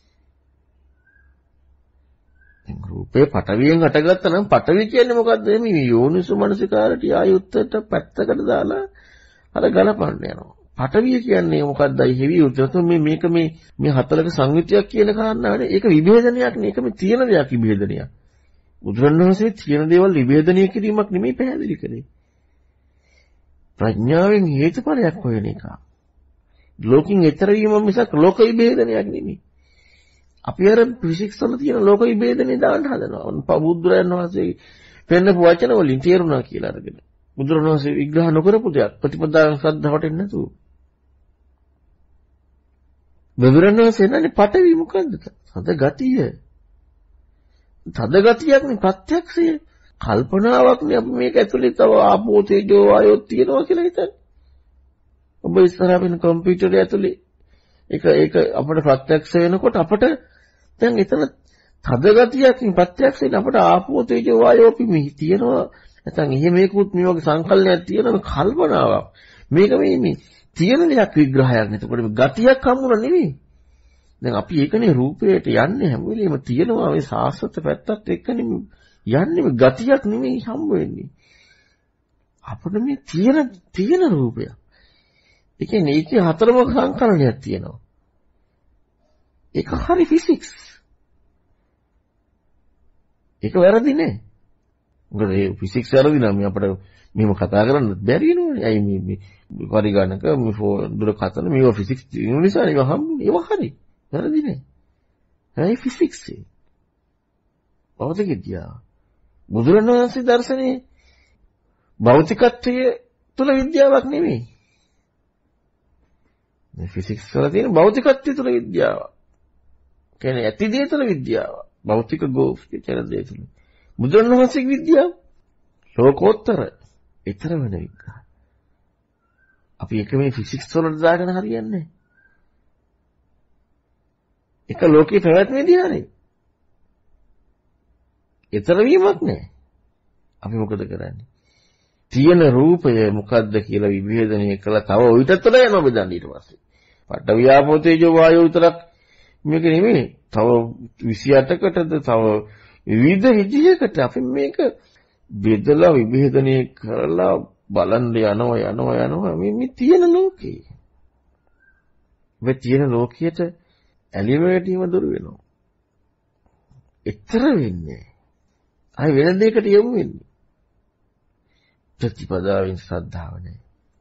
දැන් රූපේ පටවියෙන් හටගත්තා නම් පටවි කියන්නේ මොකද්ද? මේ යෝනිසෝමනසිකාරට ආයුත්තට පැත්තකට දාලා අර ගලපන්න යනවා. පටවිය කියන්නේ මොකද්දයි හෙවි උද්දත මේක මේ හතරක සංයුතියක් කියන කාරණාවනේ. ඒක විභේදනයක් නේ. ඒක මේ තියෙන දෙයක් විභේදනයක්. බුදුරණවහන්සේ තියෙන දේවල් විභේදනය කිරීමක් නෙමෙයි පැහැදිලි කරේ. ප්‍රඥාවෙන් හේතුඵලයක් හොයන එක. ලෝකෙන් ඈතර වීම මිසක් ලෝක විභේදනයක් නෙමෙයි. අපි අර ෆිසික්ස් වල තියෙන ලෝක විභේදනේ දාන්න හදනවා. බුදුරණවහන්සේ පෙන්නපු වචන වලින් තේරුණා කියලා අරගෙන. බුදුරණවහන්සේ විග්‍රහ නොකරපු දෙයක් ප්‍රතිපදාවෙන් ශ්‍රද්ධාවට එන්නේ නැතුව. බුදුරණවහන්සේ නන්නේ පටවි මොකද්ද? තද ගතිය. තද ගතියක් නේ ප්‍රත්‍යක්ෂය. කල්පනාවක් නේ අපි මේක ඇතුලේ තව ආපෝ තේජෝ වායෝ තියෙනවා කියලා හිතන්නේ. ඔබ ඉස්සරහ වෙන කම්පියුටරය ඇතුලේ ඒක අපිට ප්‍රත්‍යක්ෂ වෙනකොට අපිට දැන් එතන තද ගතියක් නේ ප්‍රත්‍යක්ෂයෙන් අපිට ආපෝ තේජෝ වායෝ අපි මේ තියෙනවා නැත්නම් එහෙම මේකුත් මේ වගේ සංකල්පයක් තියෙන කල්පනාවක්. මේක මේ තියෙන දෙයක් විග්‍රහයක්. එතකොට මේ ගතියක් හම්බුන නෙවෙයි. දැන් අපි ඒකනේ රූපයට යන්නේ හැම වෙලෙම තියෙනවා මේ සාස්වත පැත්තත් එක්කනේ යන්නේ මේ ගතියක් නෙවෙයි හම්බ වෙන්නේ. අපිට මේ තියෙන රූපය. ඒ කියන්නේ ඒකේ හතරම සංකලනයක් තියෙනවා. ඒක හරි ෆිසික්ස්. ඒක වැරදි නෑ. මොකද ඒ ෆිසික්ස් වැරදි නම් අපිට මෙහෙම කතා කරන්න බැරි වෙනවනේ. අයි මේ පරිගණක මේ දුරකථන මේවා ෆිසික්ස් තියෙන නිසා ඒවා හම්බුනේ. ඒවා හරි. වැරදි නෑ. ඒ ෆිසික්ස් ඒ. භෞතික විද්‍යාව. බුදුරණවහන්සේ දර්ශනේ භෞතිකත්වයේ තුල විද්‍යාවක් නෙමෙයි. මේ ෆිසික්ස් වල තියෙන භෞතිකත්වයේ තුල විද්‍යාව. කියන්නේ ඇති දේ තුල විද්‍යාව. භෞතික ගෝෂ්ඨ කියන දේ තුල. බුදුරණවහන්සේගේ විද්‍යාව ලෝකෝත්තර ඊතර වෙන විග්‍රහ. අපි එක මේ ෆිසික්ස් වලට දාගෙන හරියන්නේ නැහැ. එක ලෝකේ පැවැත්මේදී හරි. ඊතර වීමක් නැහැ. අපි මොකද කරන්නේ? තියෙන රූපය මොකද්ද කියලා විභේදනය කළා. තව ඔయితත් වල යනවා බෙදන්න ඊට පස්සේ. පඨවි ආපෝ තේජෝ වායෝ විතරක් මේක නෙමෙයි. තව 28කටද තව විවිධ විදිහකට අපි මේක බෙදලා විභේදනය කරලා බලන්න යනවා මේ තියෙන ලෝකේ. මේ තියෙන ලෝකයට ඇලිවැටීම දුර වෙනවා. එතර වෙන්නේ. ආයි වෙන දෙයකට යමු වෙන්නේ. ප්‍රතිපදාවෙන් ශ්‍රද්ධාව නැහැ.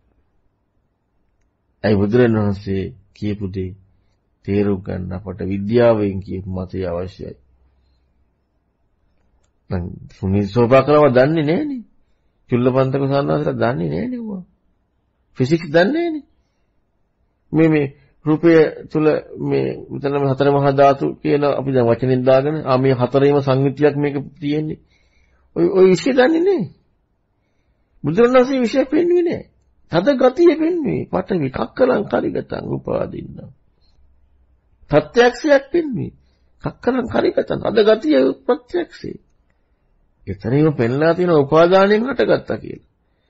ඒ බුදුරණවහන්සේ කියපු දේ තේරුම් ගන්න අපට විද්‍යාවෙන් කියපු මතය අවශ්‍යයි. දැන් සුනිසෝපාකරව දන්නේ නැහනේ. චුල්ලපන්තක සාන්නාසලා දන්නේ නැහනේ උවා. ෆිසික්ස් දන්නේ නැහනේ. මේ රූපය තුල මේ මෙතන හතර මහා ධාතු කියන අපි දැන් වචනෙන් දාගෙන මේ හතරේම සංයුතියක් මේක තියෙන්නේ. ඔය විශ්ය දන්නේ නැහැ. බුදුරණවහන්සේ විශ්ය පෙන්වන්නේ නැහැ. තද ගතිය පෙන්වන්නේ. පඨවි කක්කලං කරිගතං උපාදින්න. ප්‍රත්‍යක්ෂයක් පෙන්වන්නේ. කක්කලං කරිගතං තද ගතිය ප්‍රත්‍යක්ෂේ. එතනින්ම පෙන්ලා තියෙන උපාදානයෙන් හටගත්තා කියලා.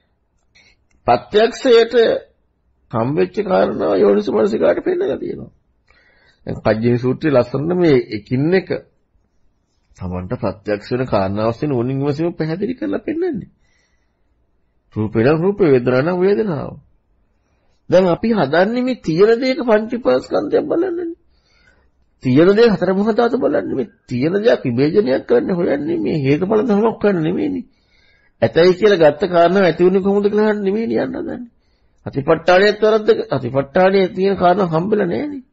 ප්‍රත්‍යක්ෂයට හම්බෙච්ච කාරණාව යෝනිසමනසිකාට පෙන්නලා තියෙනවා. දැන් පජ්ජේ සූත්‍රයේ ලස්සන මේ එකින් එක තමන්ට ප්‍රත්‍යක්ෂ වෙන කාරණාවක් වෙන ඕනින් විමසීම පැහැදිලි කරලා පෙන්නන්නේ. රූපේන රූප වේදනාන වේදනාව. දැන් අපි හදන්නේ මේ තියෙන දෙයක පංචීපාස්කන්ධයක් බලන්නනේ. තියෙන දේ හතර මහා ධාතු බලන්නේ මේ තියෙන දෙයක් විභේජනයක් කරන්න හොයන්නේ මේ හේතුඵල ධර්මයක් කරන්න නෙමෙයිනේ. ඇතයි කියලා ගත්ත කාරණාව ඇති වුණේ කොහොමද කියලා හරියට නෙමෙයිනේ යන්න හදන්නේ. අතිපට්ඨානියත් වරද්ද අතිපට්ඨානියේ තියෙන කාරණා හම්බෙලා නැහැනේ.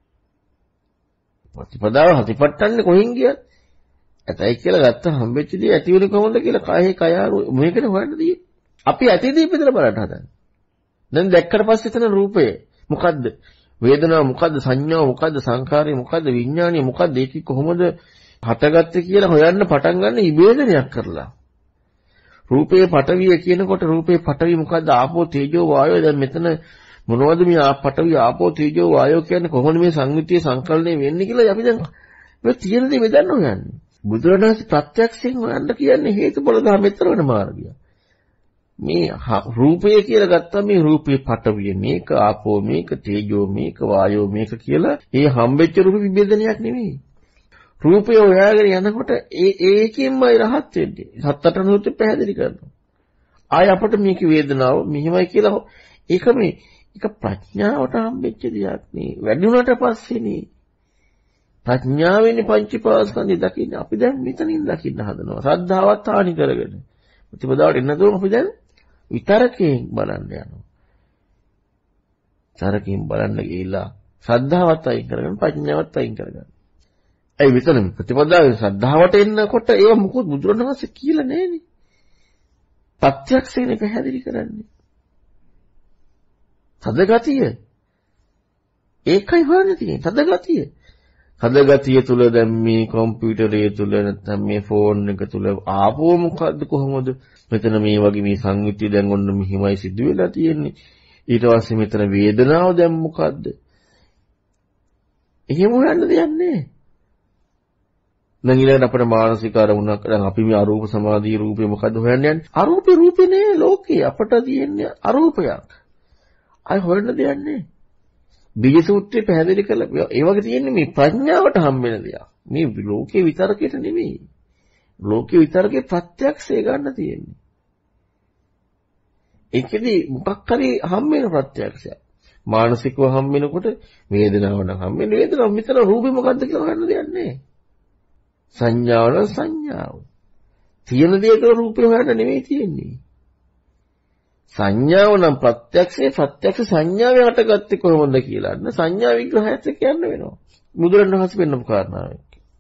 ප්‍රතිපදාව අතිපට්ඨාන්නේ කොහෙන් ගියත් ඇතයි කියලා ගත්ත හම්බෙච්ච දේ ඇති වුණේ කොහොමද කියලා කයෙහි කයාරු මේකට හොයන්නදී අපි ඇතිදී බෙදලා බලන්න හදන්නේ. දැන් දැක්කට පස්සේ එතන රූපය මොකද්ද? වේදනාව මොකද්ද? සංඥාව මොකද්ද? සංඛාරය මොකද්ද? විඥානය මොකද්ද? ඒක කොහොමද හටගත්තේ කියලා හොයන්න පටන් ගන්න ඉබේදනයක් කරලා. රූපේ පඨවිය කියනකොට රූපේ පඨවි මොකද්ද? ආපෝ තේජෝ වායෝ. දැන් මෙතන මොනවද මේ පඨවි ආපෝ තේජෝ වායෝ කියන්නේ කොහොමද මේ සංයුතිය සංකල්පණය වෙන්නේ කියලා අපි දැන් මේ තියෙන දේ බෙදන්න හොයන්නේ. බුදුරණවහන්සේ ප්‍රත්‍යක්ෂයෙන් හොයන්න කියන්නේ හේතුඵල ධර්මෙතර වෙන මාර්ගය. මේ රූපය කියලා ගත්තා මේ රූපේ පඨවිය මේක ආපෝ මේක තේජෝ මේක වායෝ මේක කියලා ඒ හම්බෙච්ච රූප විභේදනයක් නෙමෙයි. රූපය හොයාගෙන යනකොට ඒකෙන්මයි රහත් වෙන්නේ. සත්තට නුත් පැහැදිලි කරනවා. ආය අපට මේක වේදනාව මෙහිමයි කියලා ඒක ප්‍රඥාවට හම්බෙච්ච දෙයක් නේ. වැඩි වුණාට පස්සේනේ ප්‍රඥාවෙන් පංචීපාස්කන්ධය දකින්න. අපි දැන් මෙතනින් දකින්න හදනවා. ශ්‍රද්ධාවත් හානි කරගෙන. ප්‍රතිපදාවට එන්නතෝ අපි දැන් විතරකයෙන් බලන්න යනවා. විතරකයෙන් බලන්න ගිහිල්ලා ශ්‍රද්ධාවත් අයින් කරගෙන ප්‍රඥාවත් අයින් කරගන්න. ඒ විතරම ප්‍රතිපදාවේ ශ්‍රද්ධාවට එන්නකොට ඒව මොකද බුදුරණවහන්සේ කියලා නැහැනේ. ප්‍රත්‍යක්ෂයෙන් පැහැදිලි කරන්නේ. තදගතිය. ඒකයි හොයන්නේ තියෙන්නේ. තදගතිය. තදගතිය තුල දැන් මේ කම්පියුටරයේ තුල නැත්නම් මේ ෆෝන් එක තුල ආපෝ මොකද්ද කොහොමද? මෙතන මේ වගේ මේ සංයුතිය දැන් ඔන්න මෙහිමයි සිදු වෙලා තියෙන්නේ. ඊට පස්සේ මෙතන වේදනාව දැන් මොකද්ද? එහෙම හොයන්න දෙයක් නැහැ. දැන් ඊළඟට අපේ මානසික අරමුණක් දැන් අපි මේ අරූප සමාධි රූපේ මොකද්ද හොයන්නේ යන්නේ? අරූපේ රූපේ නේ ලෝකේ අපට තියෙන්නේ අරූපයක්. අය හොයන්න දෙයක් නෑ. බීජ සූත්‍රයේ පැහැදිලි කළා. ඒ වගේ තියෙන්නේ මේ ප්‍රඥාවට හම් වෙන දෙයක්. මේ ලෝකේ විතරකයට නෙමෙයි. ලෝකේ විතරකේ ප්‍රත්‍යක්ෂය ගන්න තියෙන්නේ. ඒකෙදි මොකක් හරි හම් වෙන ප්‍රත්‍යක්ෂයක්. මානසිකව හම් වෙනකොට වේදනාව නම් හම් වෙන වේදනාව මෙතන රූපේ මොකද්ද කියලා හොයන්න දෙයක් නෑ. සංඥාව නම් සංඥාව. තියෙන දේ තුළ රූපේ හොයන්න නෙමෙයි තියෙන්නේ. සංඥාව නම් ප්‍රත්‍යක්ෂ සංඥාවේ හටගත්තේ කොහොමද කියලා අන්න සංඥා විග්‍රහයත් කියන්න වෙනවා. බුදුරණවහන්සේ පෙන්නපු කාරණාවක්.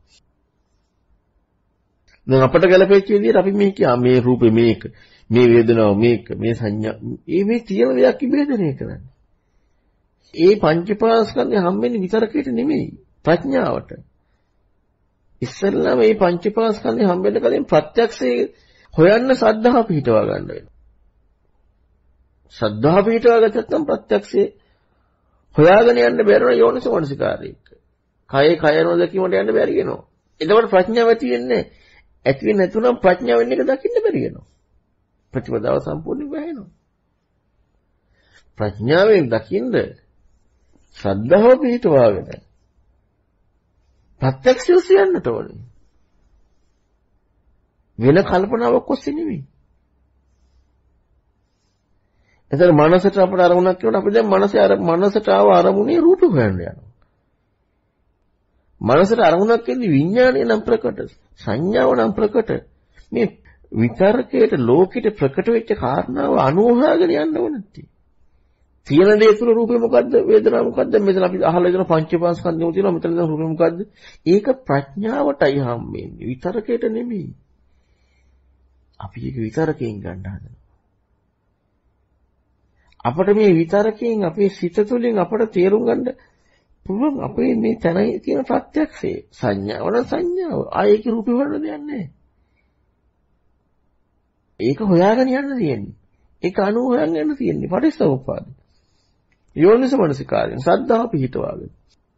දැන් අපට ගැලපෙච්ච විදිහට අපි මේ රූපේ මේක, මේ වේදනාව මේක, මේ සංඥා මේ තියෙන දෙයක් විභේදනය කරන්නේ. ඒ පංචපාස්කන්ධය හම්බෙන්නේ විතරකයට නෙමෙයි ප්‍රඥාවට. ඉස්සෙල්ලා මේ පංචපාස්කන්ධය හම්බෙන්න කලින් ප්‍රත්‍යක්ෂයේ හොයන්න සද්ධා පිහිටවා ගන්න වෙනවා. සද්ධා පිහිටවා ගත්තත් නම් ප්‍රත්‍යක්ෂයේ හොයාගෙන යන්න බැරි වෙන යෝනිසෝමනසිකාරයක. කයේ කය නොදකීමට යන්න බැරි වෙනවා. එතකොට ප්‍රඥාව ඇති වෙන්නේ ඇති වෙන්නේ නැතුණම් ප්‍රඥාවෙන් එක දකින්න බැරි වෙනවා. ප්‍රතිපදාව සම්පූර්ණයෙන් වැහෙනවා. ප්‍රඥාවෙන් දකින්න ශ්‍රද්ධාව පිහිටවාගෙන ප්‍රත්‍යක්ෂය සියන්නට ඕනේ. වෙන කල්පනාවක් ඔස්සේ නෙමෙයි. එතන මනසට අපට අරමුණක් කියනකොට අපි දැන් මනසට ආව අරමුණේ රූප හොයන්න යනවා. මනසට අරමුණක් කියන්නේ විඥානය නම් ප්‍රකට, සංඥාව නම් ප්‍රකට. මේ විතරකයට ලෝකෙට ප්‍රකට වෙච්ච කාරණාව අනුහාගෙන යන්න ඕනේ. තියෙන දේ තුළ රූපේ මොකද්ද? වේදනාව මොකද්ද? මෙතන අපි අහලා ඉගෙන පංචපාස්කන්ධයම තියෙනවා. මෙතන දැන් රූපේ මොකද්ද? ඒක ප්‍රඥාවටයි හම්බෙන්නේ. විතරකයට නෙමෙයි. අපි ඒක විතරකයෙන් ගන්න හදනවා. අපිට මේ විතරකයෙන් අපේ සිත තුළින් අපට තේරුම් ගන්න පුළුවන් අපේ මේ තැනයි තියෙන ප්‍රත්‍යක්ෂේ සංඥාව නම් සංඥාව. ආයේ ඒක රූපේ හොයන්න දෙයක් නැහැ. ඒක හොයාගෙන යන්න තියෙන්නේ. ඒක අනුව හොයන්න යන්න තියෙන්නේ. පටිච්චසමුප්පාද. යෝනිසමනසිකාරයෙන් සද්ධා පිහිටවාගෙන.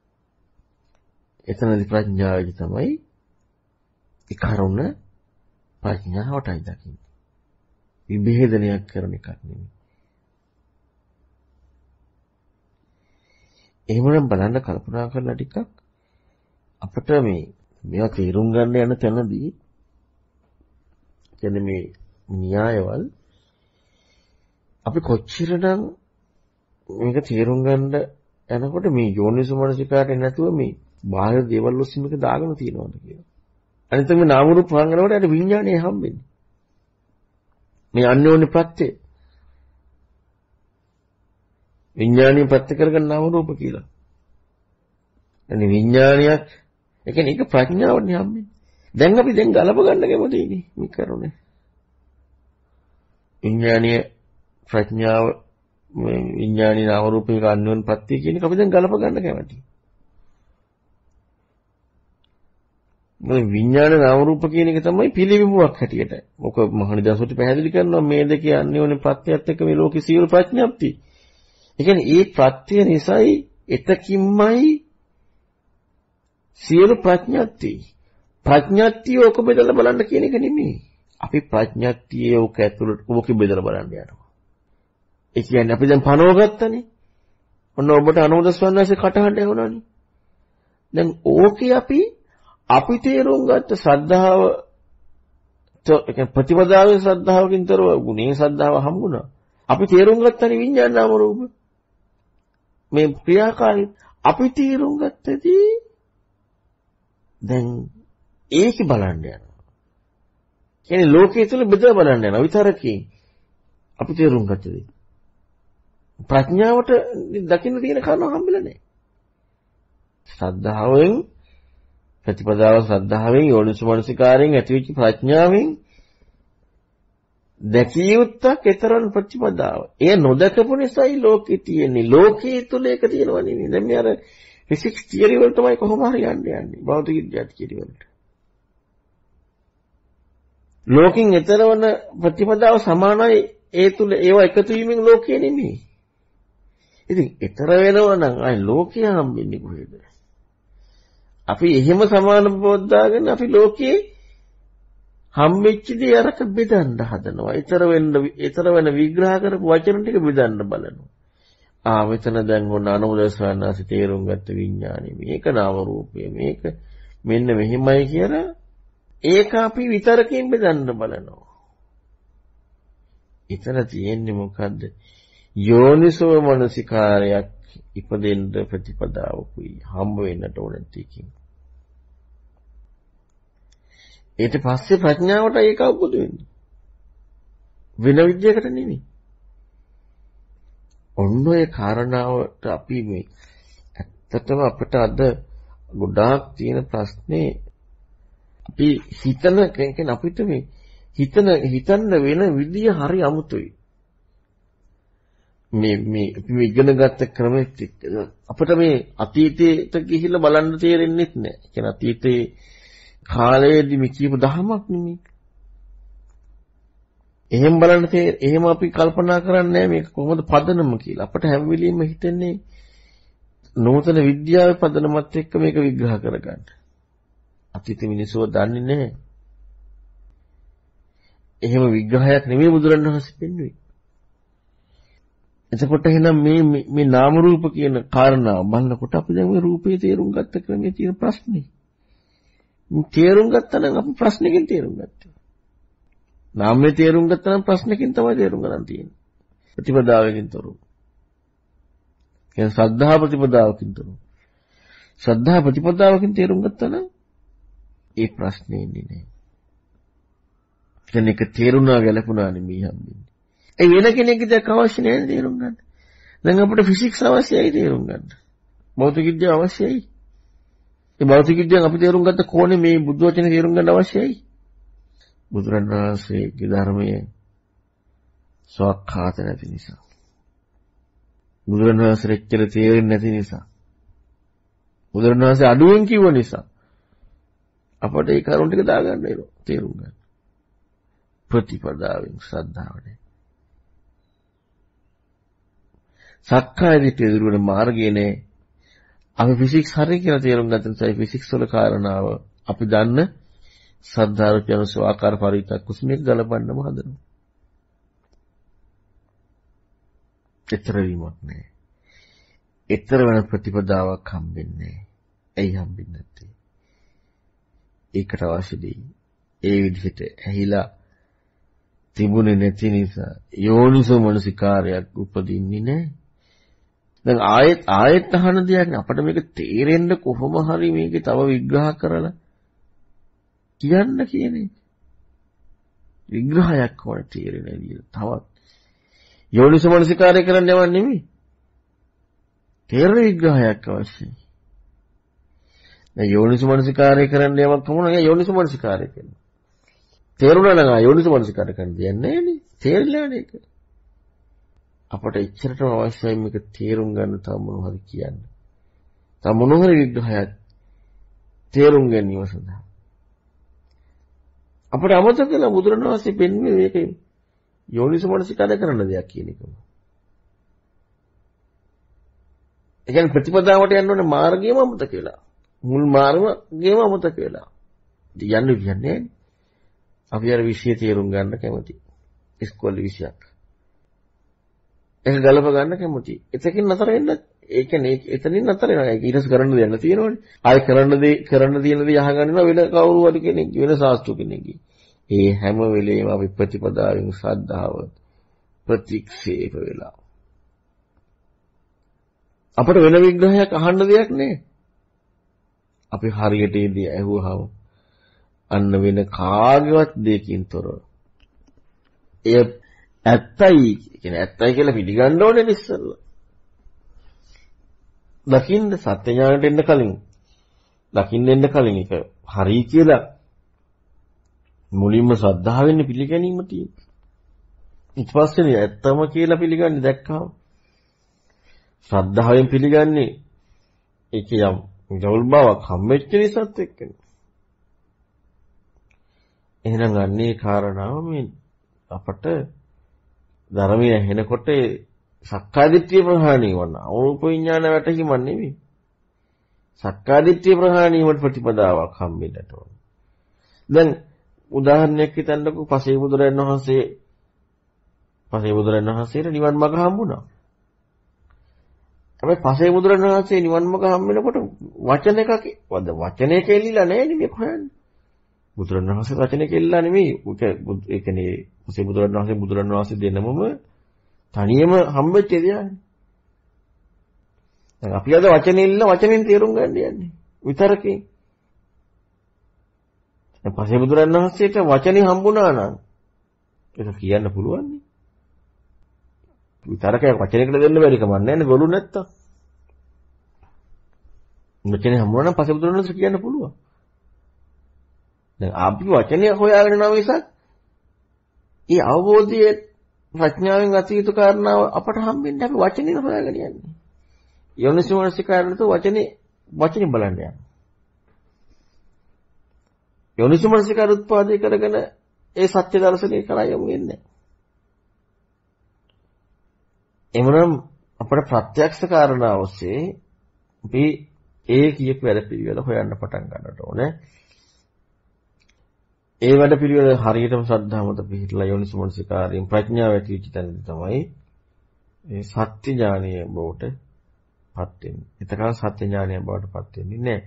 එතනදී ප්‍රඥාවයි තමයි ඒ කරුණ ප්‍රඥාවටයි දකින්නේ. විභේදනයක් කරන එකක් නෙමෙයි. එහෙමනම් බලන්න කල්පනා කරලා ටිකක් අපිට මේවා තේරුම් ගන්න යන තැනදී කියන්නේ මේ න්‍යායවල අපි කොච්චරනම් මේක තේරුම් ගන්න යනකොට මේ යෝනිසමනසිකාරය නැතුව මේ බාහිර දේවල් ඔස්සේ මේක දාගෙන තියනවාද කියලා. අනිත් මේ නාම රූප හංගනකොට අර විඥානය හම්බෙන්නේ. මේ අන්‍යෝන්‍ය ප්‍රත්‍ය විඥානීය ප්‍රත්‍ය කරගෙන නාම රූප කියලා. එනි විඥානියක් ඒ කියන්නේ ඒක ප්‍රඥාවනේ හම්බෙන්නේ. දැන් අපි ගලප ගන්න කැමතිනේ මේ කරුණේ. විඥානීය ප්‍රඥාව විඥානීය නාම රූපයක අන්‍යෝන්‍ය ප්‍රත්‍ය කියන එක අපි දැන් ගලප ගන්න කැමතියි. මේ විඥාන නාම රූප කියන එක තමයි පිළිවිමුවක් හැටියට. මොක මහණිදාසොට පැහැදිලි කරනවා මේ දෙකේ අන්‍යෝන්‍ය ප්‍රත්‍යයත් එක්ක මේ ලෝකේ සියලු ප්‍රඥප්ති. ඒ කියන්නේ ඒ ප්‍රත්‍ය නිසායි එතකින්මයි සියලු ප්‍රඥප්ති. ප්‍රඥප්තිය ඔක බෙදලා බලන්න කියන එක නෙමෙයි. අපි ප්‍රඥප්තියේ ඔක ඇතුළට ඔක බෙදලා බලන්න යනවා. ඒ කියන්නේ අපි දැන් පනව ගත්තනේ. ඔන්න ඔබට අනුදස්වන්නසේ කටහඬ ඇහුණානේ. දැන් ඕකේ අපි තේරුම් ගත්ත ශ්‍රද්ධාව ප්‍රතිපදාවේ ශ්‍රද්ධාවකින් තොරව ගුණේ ශ්‍රද්ධාව හම්බුණා. අපි තේරුම් ගත්තනේ විඥාන නාම රූප මේ ක්‍රියාකාරී අපි තේරුම් ගත්තදී දැන් ඒක බලන්න යනවා. කියන්නේ ලෝකයේ තුල බෙදලා බලන්න යනවා විතරකින් අපි තේරුම් ගත්තදී ප්‍රඥාවට දකින්න තියෙන කාරණා හම්බෙලා නැහැ. ශ්‍රද්ධාවෙන් ප්‍රතිපදාව ශ්‍රද්ධාවෙන් යෝනිසමනසිකාරයෙන් ඇතිවෙච්ච ප්‍රඥාවෙන් දැකිය යුත්තක් ඊතරම් ප්‍රතිපදාව. ඒ නොදකපු නිසායි ලෝකේ තියෙන්නේ. ලෝකයේ තුල ඒක තියෙනවා නෙවෙයි. දැන් මේ අර ෆිසික්ස් තියරි වල තමයි කොහොම හරි යන්නේ. භෞතික විද්‍යාව තියරි වලට. ලෝකෙන් ඊතරවන ප්‍රතිපදාව සමානයි ඒ තුල ඒවා එකතු වීමෙන් ලෝකේ නෙමෙයි. ඉතින් ඊතර වෙනවා නම් අය ලෝකය හම්බෙන්නේ කොහෙද? අපි එහෙම සමාන බෝධාගෙන අපි ලෝකයේ හම්බෙච්ච දේ අරක බෙදන්න හදනවා. ඊතර වෙන විග්‍රහ කරපු වචන ටික බෙදන්න බලනවා. මෙතන දැන් ඔන්න අනුමුදස්වන්නාසි තේරුම් ගත්ත විඥානෙ මේක නාම රූපය මේක මෙන්න මෙහිමයි කියලා ඒක අපි විතරකින් බෙදන්න බලනවා. ඊතර තියෙන්නේ මොකද්ද? යෝනිසෝ මනසිකාරයක් ඉපදෙන්න ප්‍රතිපදාවකුයි හම්බ වෙන්නට ඕන තියකින්. ඊට පස්සේ ප්‍රඥාවට ඒක අවබෝධ වෙන්නේ. වෙන විද්‍යාවකට නෙමෙයි. ඔන්න ඔය කාරණාවට අපි මේ ඇත්තටම අපිට අද ගොඩාක් තියෙන ප්‍රශ්නේ අපි හිතන කෙනෙක් අපිට මේ හිතන්න වෙන විදිය හරි අමුතුයි. මේ අපි ඉගෙන ගත්ත ක්‍රමෙත් අපිට මේ අතීතයට ගිහිල්ලා බලන්න තේරෙන්නේ නැහැ. ඒ කියන්නේ අතීතේ කාලයේදී මේ කියපු දහමක් නෙමෙයි. එහෙම බලන්න එහෙම අපි කල්පනා කරන්නේ මේක කොහොමද පදනම කියලා. අපිට හැම වෙලෙම හිතෙන්නේ නූතන විද්‍යාවේ පදනමත් එක්ක මේක විග්‍රහ කරගන්න. අතීත මිනිස්සුව දන්නේ නැහැ. එහෙම විග්‍රහයක් නෙමෙයි බුදුරණවහන්සේ පෙන්වුවේ. එතකොට එහෙනම් මේ නාම රූප කියන කාරණාව බලනකොට අපි දැන් මේ රූපේ තේරුම් ගත්ත ක්‍රමයේ තියෙන ප්‍රශ්නේ. මේ තේරුම් ගත්තා නම් අපි ප්‍රශ්නකින් තේරුම් ගත්තා. නාමයේ තේරුම් ගත්තා නම් ප්‍රශ්නකින් තමයි තේරුම් ගන්න තියෙන්නේ. ප්‍රතිපදාවකින් තොරව. කියන්නේ ශ්‍රද්ධා ප්‍රතිපදාවකින් තොරව. ශ්‍රද්ධා ප්‍රතිපදාවකින් තේරුම් ගත්තා නම් ඒ ප්‍රශ්නේ ඉන්නේ නැහැ. කෙනෙක් තේරුණා ගැලපුණා නෙමෙයි හම්බෙන්නේ. ඒ වෙන කෙනෙක්ගේ දෙයක් අවශ්‍ය නැහැ තේරුම් ගන්න. දැන් අපිට ෆිසික්ස් අවශ්‍යයි තේරුම් ගන්න. භෞතික විද්‍යාව අවශ්‍යයි. ඒ භෞතික විද්‍යාව අපි තේරුම් ගත්ත කොහොනේ මේ බුද්ධ වචනේ තේරුම් ගන්න අවශ්‍යයි. බුදුරණවහන්සේගේ ධර්මයේ සවක්ඛාත නැති නිසා. බුදුරණවහන්සේ එච්චර තේරෙන්නේ නැති නිසා. බුදුරණවහන්සේ අඩුවෙන් කිව්ව නිසා. අපට ඒ කරුණ ටික දාගන්න වෙනවා තේරුම් ගන්න. ප්‍රතිපදාවෙන් ශ්‍රද්ධාවනේ. සක්කාය දිට්ඨිය දුරු වෙන මාර්ගයනේ අපි ෆිසික්ස් හරි කියලා තේරුම් ගත්ත නිසා ෆිසික්ස් වල කාරණාව අපි දන්න සද්ධාරු කියන ස්වාකාර පරිත්‍යාග කුස්මෙක් ගලපන්නම හදනවා. ඊතර වීමක් නෑ. ඊතර වෙන ප්‍රතිපදාවක් හම්බෙන්නේ නෑ. ඇයි හම්බෙන්නේ නැත්තේ? ඒකට අවශ්‍ය දෙයි. ඒ විදිහට ඇහිලා තිබුණේ නැති නිසා යෝනිසෝ මනසිකාරයක් උපදින්නේ නෑ. දැන් ආයෙත් අහන දෙයක් අපිට මේක තේරෙන්න කොහොම හරි මේකේ තව විග්‍රහ කරලා කියන්න කියන්නේ. විග්‍රහයක් වල තේරෙන විදිහට තවත් යෝනිසෝ මනසිකාරය කරන්න යවන්නේ නෙමෙයි. තේරෙන විග්‍රහයක් අවශ්‍යයි. දැන් යෝනිසෝ මනසිකාරය කරන්න යමක් කොහොමද යෝනිසෝ මනසිකාරය කරන්නේ? තේරුණා නම් යෝනිසෝ මනසිකාරය කරන්න දෙන්නේ නෑනේ. තේරිලා නෑ ඒක. අපට එච්චරටම අවශ්‍යයි මේක තේරුම් ගන්න තව මොන හරි කියන්න. තව මොන හරි විග්‍රහයක් තේරුම් ගැනීම සඳහා. අපිට අමතක වෙලා බුදුරණවහන්සේ පෙන්වන්නේ මේක යෝනිසෝ මනසිකාරය කරන දෙයක් කියන එකම. ඒ කියන්නේ ප්‍රතිපදාවට යන්න ඕනේ මාර්ගයම අමතක වෙලා. මුල් මාර්ගයම අමතක වෙලා. යන්න කියන්නේ අපි අර විශ්ය තේරුම් ගන්න කැමති. ඉස්කෝලේ විශ්යක්. ඒක ගලප ගන්න කැමති. එතකින් නතර වෙන්න ඒ කියන්නේ එතනින් නතර වෙනවා. ඒක ඊටස් කරන්න දෙයක් තියෙනවනේ. ආයෙ කරන්න තියෙන දේ අහගන්නවා වෙන කවුරු හරි කෙනෙක් වෙන ශාස්ත්‍ර කෙනෙක්ගේ. ඒ හැම වෙලේම අපි ප්‍රතිපදාවෙන් ශ්‍රද්ධාව ප්‍රතික්ෂේප වෙලා. අපිට වෙන විග්‍රහයක් අහන්න දෙයක් නැහැ. අපි හරියට ඒ දේ ඇහුවහම අන්න වෙන කාගේවත් දෙයකින් තොරව. එය ඇත්තයි කියන්නේ ඇත්තයි කියලා පිළිගන්න ඕනේ ඉස්සෙල්ලා. දකින්න සත්‍ය ඥානයට එන්න කලින් දකින්න එන්න කලින් ඒක හරි කියලා මුලින්ම ශ්‍රද්ධාවෙන් පිළිගැනීම තියෙනවා. ඊට පස්සේ ඇත්තම කියලා පිළිගන්නේ දැක්කම ශ්‍රද්ධාවෙන් පිළිගන්නේ ඒක යම් ජවුල් බවක් හම්බෙච්ච නිසාත් එක්කනේ. එහෙනම් අන්නේ කාරණාව මේ අපට ධර්මයේ ඇහෙනකොට සක්කාය දිට්ඨිය ප්‍රහාණය වුණා. අරූප විඥාන වැටහිම නෙමෙයි. සක්කාදිට්ඨිය ප්‍රහාණය වීමට ප්‍රතිපදාවක් හම්බෙන්නට ඕන. දැන් උදාහරණයක් හිතන්නකෝ පසේ බුදුරජාණන් වහන්සේට නිවන් මඟ හම්බුණා. හැබැයි පසේ බුදුරජාණන් වහන්සේ නිවන් මඟ හම්බෙනකොට වචනයක එල්ලිලා නැහැ නේ හොයන්නේ. බුදුරජාණන් වහන්සේ වචනයක එල්ලලා නෙමෙයි. ඒ කියන්නේ පසේ බුදුරජාණන් වහන්සේ දෙනමම තනියම හම්බෙච්ච දෙයක්. දැන් අපි අද වචනෙන් තේරුම් ගන්න යන්නේ. විතරකේ. දැන් පසේ බුදුරජාණන් වහන්සේට වචනේ හම්බුණා නම් ඒක කියන්න පුළුවන් නේ. විතරකේ වචනයකට දෙන්න බැරි කමක් නැහැ නේ ගොළු නැත්තම්. වචනේ හම්බුණා නම් පසේ බුදුරජාණන් වහන්සේ කියන්න පුළුවන්. දැන් අපි වචනය හොයාගෙන යන මිසක් ඒ අවබෝධයේ ප්‍රඥාවෙන් අතීත කාරණාව අපට හම්බෙන්නේ අපි වචනේ හොයාගෙන යන්නේ. යෝනිසෝමනසිකාරණත වචනේ බලන්න යනවා. යෝනිසෝමනසිකාර උත්පාදේ කරගෙන ඒ සත්‍ය දර්ශනය කරා යමු වෙන්නේ. එමනම් අපේ ප්‍රත්‍යක්ෂ කාරණා ඔස්සේ අපි ඒ කීක වැඩ පිළිවෙල හොයන්න පටන් ගන්නට ඕනේ. ඒ වැඩ පිළිවෙල හරියටම ශ්‍රද්ධාව මත පිහිටලා යෝනිසෝමනසිකාරයෙන් ප්‍රඥාව ඇතිවෙච්ච තැනදී තමයි මේ සත්‍ය ඥානීය බවට පත් වෙන්නේ. එතකන් සත්‍ය ඥානීය බවට පත් වෙන්නේ නැහැ.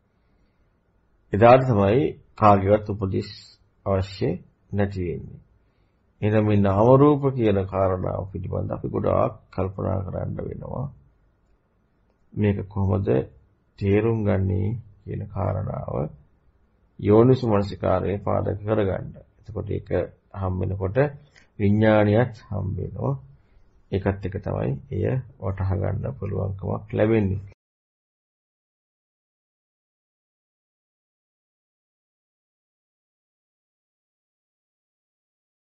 එදාට තමයි කාගේවත් උපදෙස් අවශ්‍ය නැති වෙන්නේ. එහෙනම් මේ නාම රූප කියන කාරණාව පිළිබඳ අපි ගොඩාක් කල්පනා කරන්න වෙනවා. මේක කොහොමද තේරුම් ගන්නේ කියන කාරණාව යෝනිසෝමනසිකාරයේ පාදක කරගන්න. එතකොට ඒක හම් වෙනකොට විඥානියත් හම් වෙනවා. ඒකත් එක තමයි එය වටහා ගන්න පුළුවන්කමක් ලැබෙන්නේ.